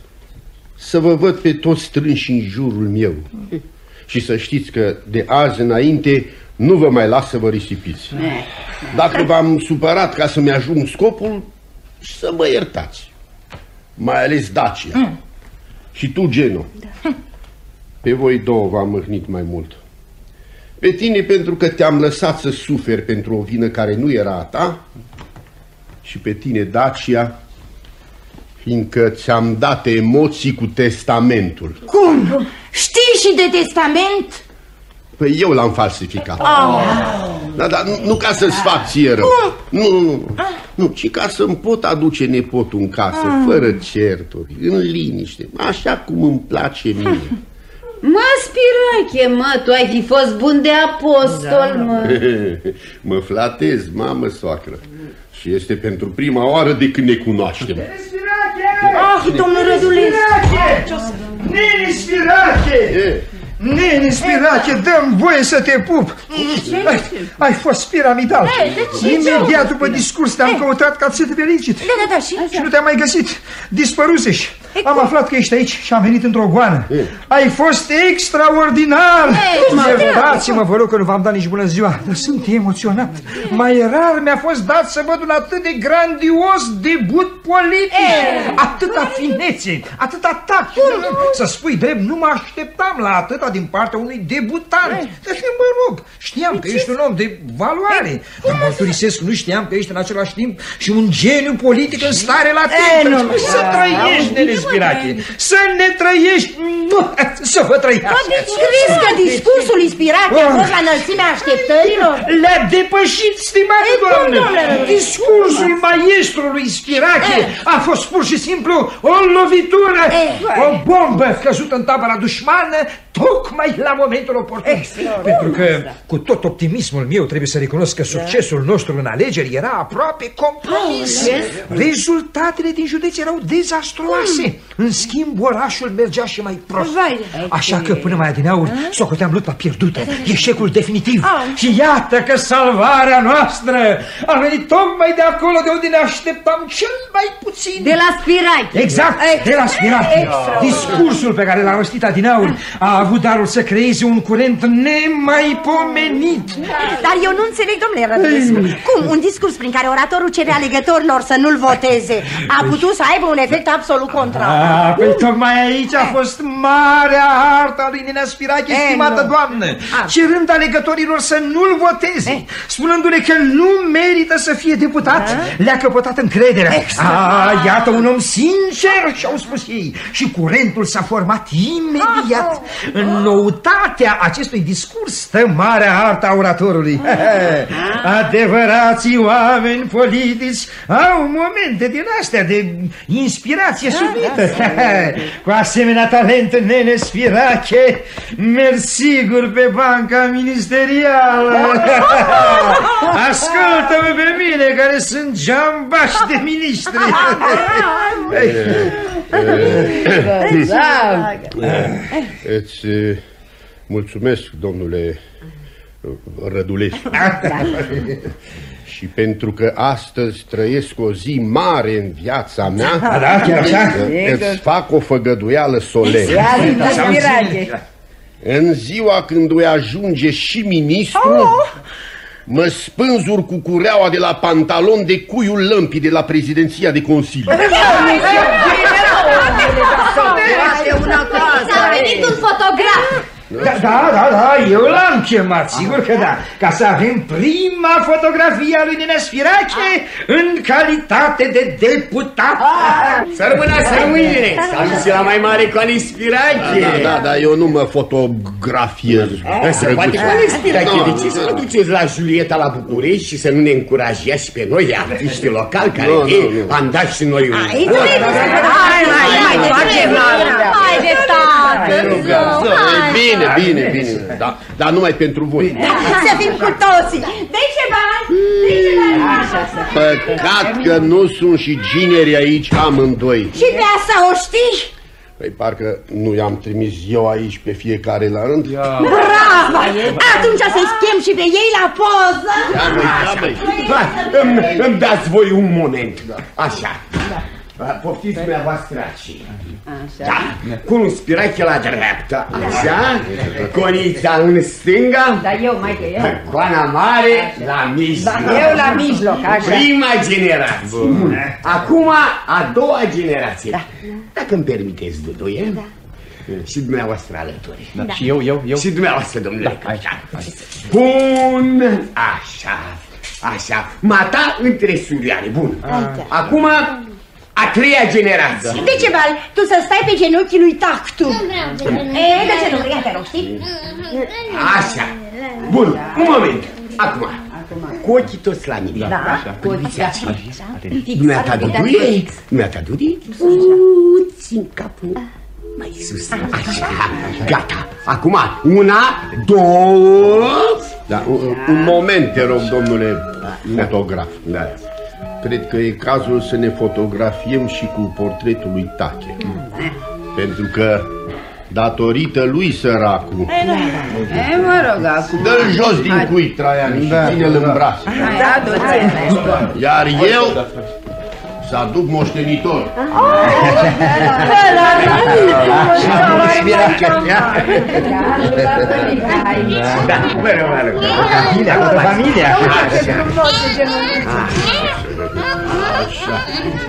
Să vă văd pe toți strânși în jurul meu. Și să știți că de azi înainte nu vă mai las să vă risipiți. Dacă v-am supărat ca să-mi ajung scopul, să mă iertați. Mai ales Dacia. Și tu, Geno. Pe voi două v-am mâhnit mai mult. Pe tine pentru că te-am lăsat să suferi pentru o vină care nu era a ta. Și pe tine, Dacia, fiindcă ți-am dat emoții cu testamentul. Cum? Știi și de testament? Păi eu l-am falsificat. Oh. Da, dar nu, nu ca să-ți fac ție rău. Nu, nu, nu, nu, ci ca să-mi pot aduce nepotul în casă, ah. fără certuri, în liniște, așa cum îmi place mie. Mă, Spirache, mă, tu ai fi fost bun de apostol, da. mă. Mă flatez, mamă, soacră. Și este pentru prima oară de când ne cunoaștem. Ah, domnul Rădulescu! Nene Spirache! Nene Spirache, dă-mi voie să te pup. Ai, ai fost piramidal. Imediat după discurs te-am căutat ca să te felicit. Da, da, da, și? Și nu te-am mai găsit. Dispăruseși. Am aflat că ești aici și am venit într-o goană. Ai fost extraordinar. Iertați-mă, vă rog că nu v-am dat nici bună ziua, dar sunt emoționat. Mai rar mi-a fost dat să văd un atât de grandios debut politic. Atâta finețe, atâta tact. Să spui drept, nu mă așteptam la atâta din partea unui debutant. Dar mă rog, știam că ești un om de valoare. Dar mărturisesc, nu știam că ești în același timp și un geniu politic în stare la timp. Să trăiești, Nene Spirache, să ne trăiești, să vă trăiască. Crezi că discursul lui Spirache a fost la înălțimea așteptărilor? Le-a depășit, stimată doamnă. Discursul maestrului Spirache a fost pur și simplu o lovitură, o bombă căzută în tabăra dușmană, tocmai la momentul oportun. Pentru că, cu tot optimismul meu, trebuie să recunosc că succesul nostru în alegeri era aproape compromis. Rezultatele din județ erau dezastruoase. În schimb, orașul mergea și mai prost. Așa că, până mai adineauri, socoteam lupta pierdută, eșecul definitiv. Și iată că salvarea noastră a venit tocmai de acolo de unde ne așteptam cel mai puțin. De la Spirache. Exact, de la Spirache. Discursul pe care l-a rostit adineauri a avut darul să creeze un curent nemaipomenit. Dar eu nu înțeleg, domnule Rădulescu, cum un discurs prin care oratorul cere alegătorilor să nu-l voteze a putut să aibă un efect absolut contrar. Ah, păi tocmai aici a fost marea artă a lui Nenea Spirache, stimată doamnă, cerând alegătorilor să nu-l voteze, spunându-le că nu merită să fie deputat, le-a căpătat încrederea. Ah, iată un om sincer, și-au spus ei, și curentul s-a format imediat. În noutatea acestui discurs stă marea artă a oratorului. Adevărații oameni politici au momente din astea de inspirație subită. Cu asemenea talent, nene Spirache, merg sigur pe banca ministerială. Ascultă-mă pe mine, care sunt geambași de ministri. Îți mulțumesc, domnule Rădulescu. Și pentru că astăzi trăiesc o zi mare în viața mea, da, chiar așa? Îți fac o făgăduială solemnă. În ziua când voi ajunge și ministru, oh! mă spânzur cu cureaua de la pantalon de cuiul lămpii de la prezidenția de Consiliu. S-a venit un fotograf. Da, da, da, da, eu l-am chemat, sigur că da, ca să avem prima fotografie a lui Nenea Spirache în calitate de deputat. Să rămână, să rămâne, să ajungi la mai mare cu Ali Spirache. Da, da, da, eu nu mă fotografiez. Să poate cu Ali Spirache, de ce să nu duceți la Julieta la București și să nu ne încurajați pe noi, artiști locali, care am dat și noi un... Hai, hai, hai, facem la... Hai de tată! Bine, bine, bine, da, dar numai pentru voi. Să fim cu toții. Deci ce bani? Păcat că nu sunt și gineri aici amândoi. Și de asta o știi? Păi parcă nu i-am trimis eu aici pe fiecare la rând. Bravo! Atunci să-i chem și pe ei la poză. Ia băi, ia băi. Îmi dați voi un moment. Așa. Poftiți dumneavoastră aici. Da, cu un Spirache la dreapta, așa, Conița în stânga, da, eu mai că eu. Coana Mare la mijloc. Da, eu la mijloc, așa. Prima generație. Acum a doua generație. Da. Dacă îmi permiteți, Duduie, da. Și dumneavoastră alături. Da. Da. Și eu, eu, eu. Și dumneavoastră, domnule. Da, așa. Bun, așa, așa. Mata între surioare, bun. Aici. Acum... a treia generație. De ce, Bal? Tu să stai pe genunchii lui Tactu. E, de ce nu? Ia te rog, știi? Așa. Bun, un moment. Acum, cu ochii toți la mine. Da, cu ochii așa. Dumneata Duduie? Dumneata Duduie? Puțin capul mai sus. Așa, gata. Acum, una, două... Da, un, un moment, te rog, domnule fotograf. Da. Cred că e cazul să ne fotografiem și cu portretul lui Tache. Pentru că, datorită lui săracul... E, mă rog, acum... Dă-l jos din cui, Traian, și ține-l în braț. Iar eu să aduc moștenitor. Da, mă rog, mă rog. Familia, cu familia. Așa.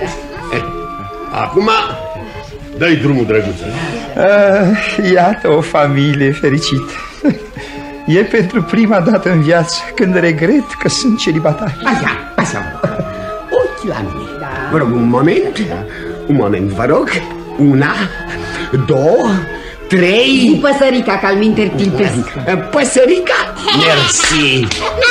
Acum, dă-i drumul, drăguță. Iată o familie fericită. E pentru prima dată în viață când regret că sunt celibatar. Așa, așa, mă rog. Ochi la mine. Vă rog, un moment. Un moment, vă rog. Una, două, trei... Și păsărica, că al minter tilpesc. Păsărica? Mersi.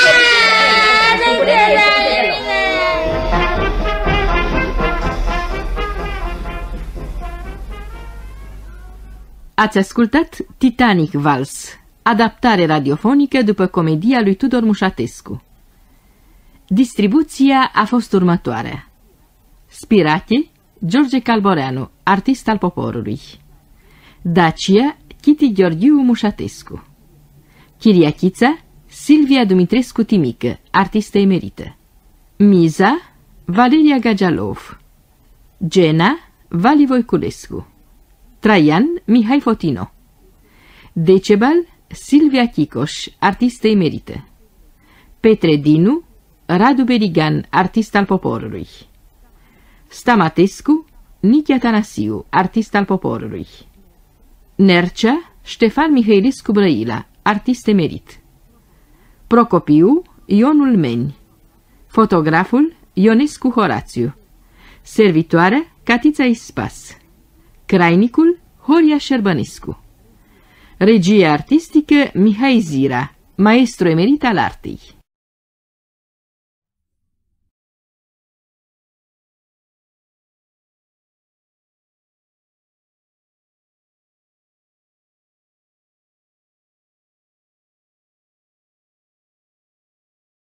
Ați ascultat Titanic Vals, adaptare radiofonică după comedia lui Tudor Mușatescu. Distribuția a fost următoarea: Spirache, George Calboreanu, artist al poporului; Dacia, Chiti Gheorghiu Mușatescu; Chiriachița, Silvia Dumitrescu Timică, artistă emerită; Miza, Valeria Gagialov; Gena, Vali Voiculescu; Traian, Mihai Fotino; Decebal, Silvia Chicoș, artistă emerită; Petre Dinu, Radu Berigan, artist al poporului; Stamatescu, Nichi Atanasiu, artist al poporului; Nercea, Ștefan Mihailescu Brăila, artist emerit; Procopiu, Ionul Meni; Fotograful, Ionescu Horațiu; Servitoarea, Catița Ispas; Crainicul, Horia Șerbănescu; Regie artistică Mihai Zira, maestru emerit al artei.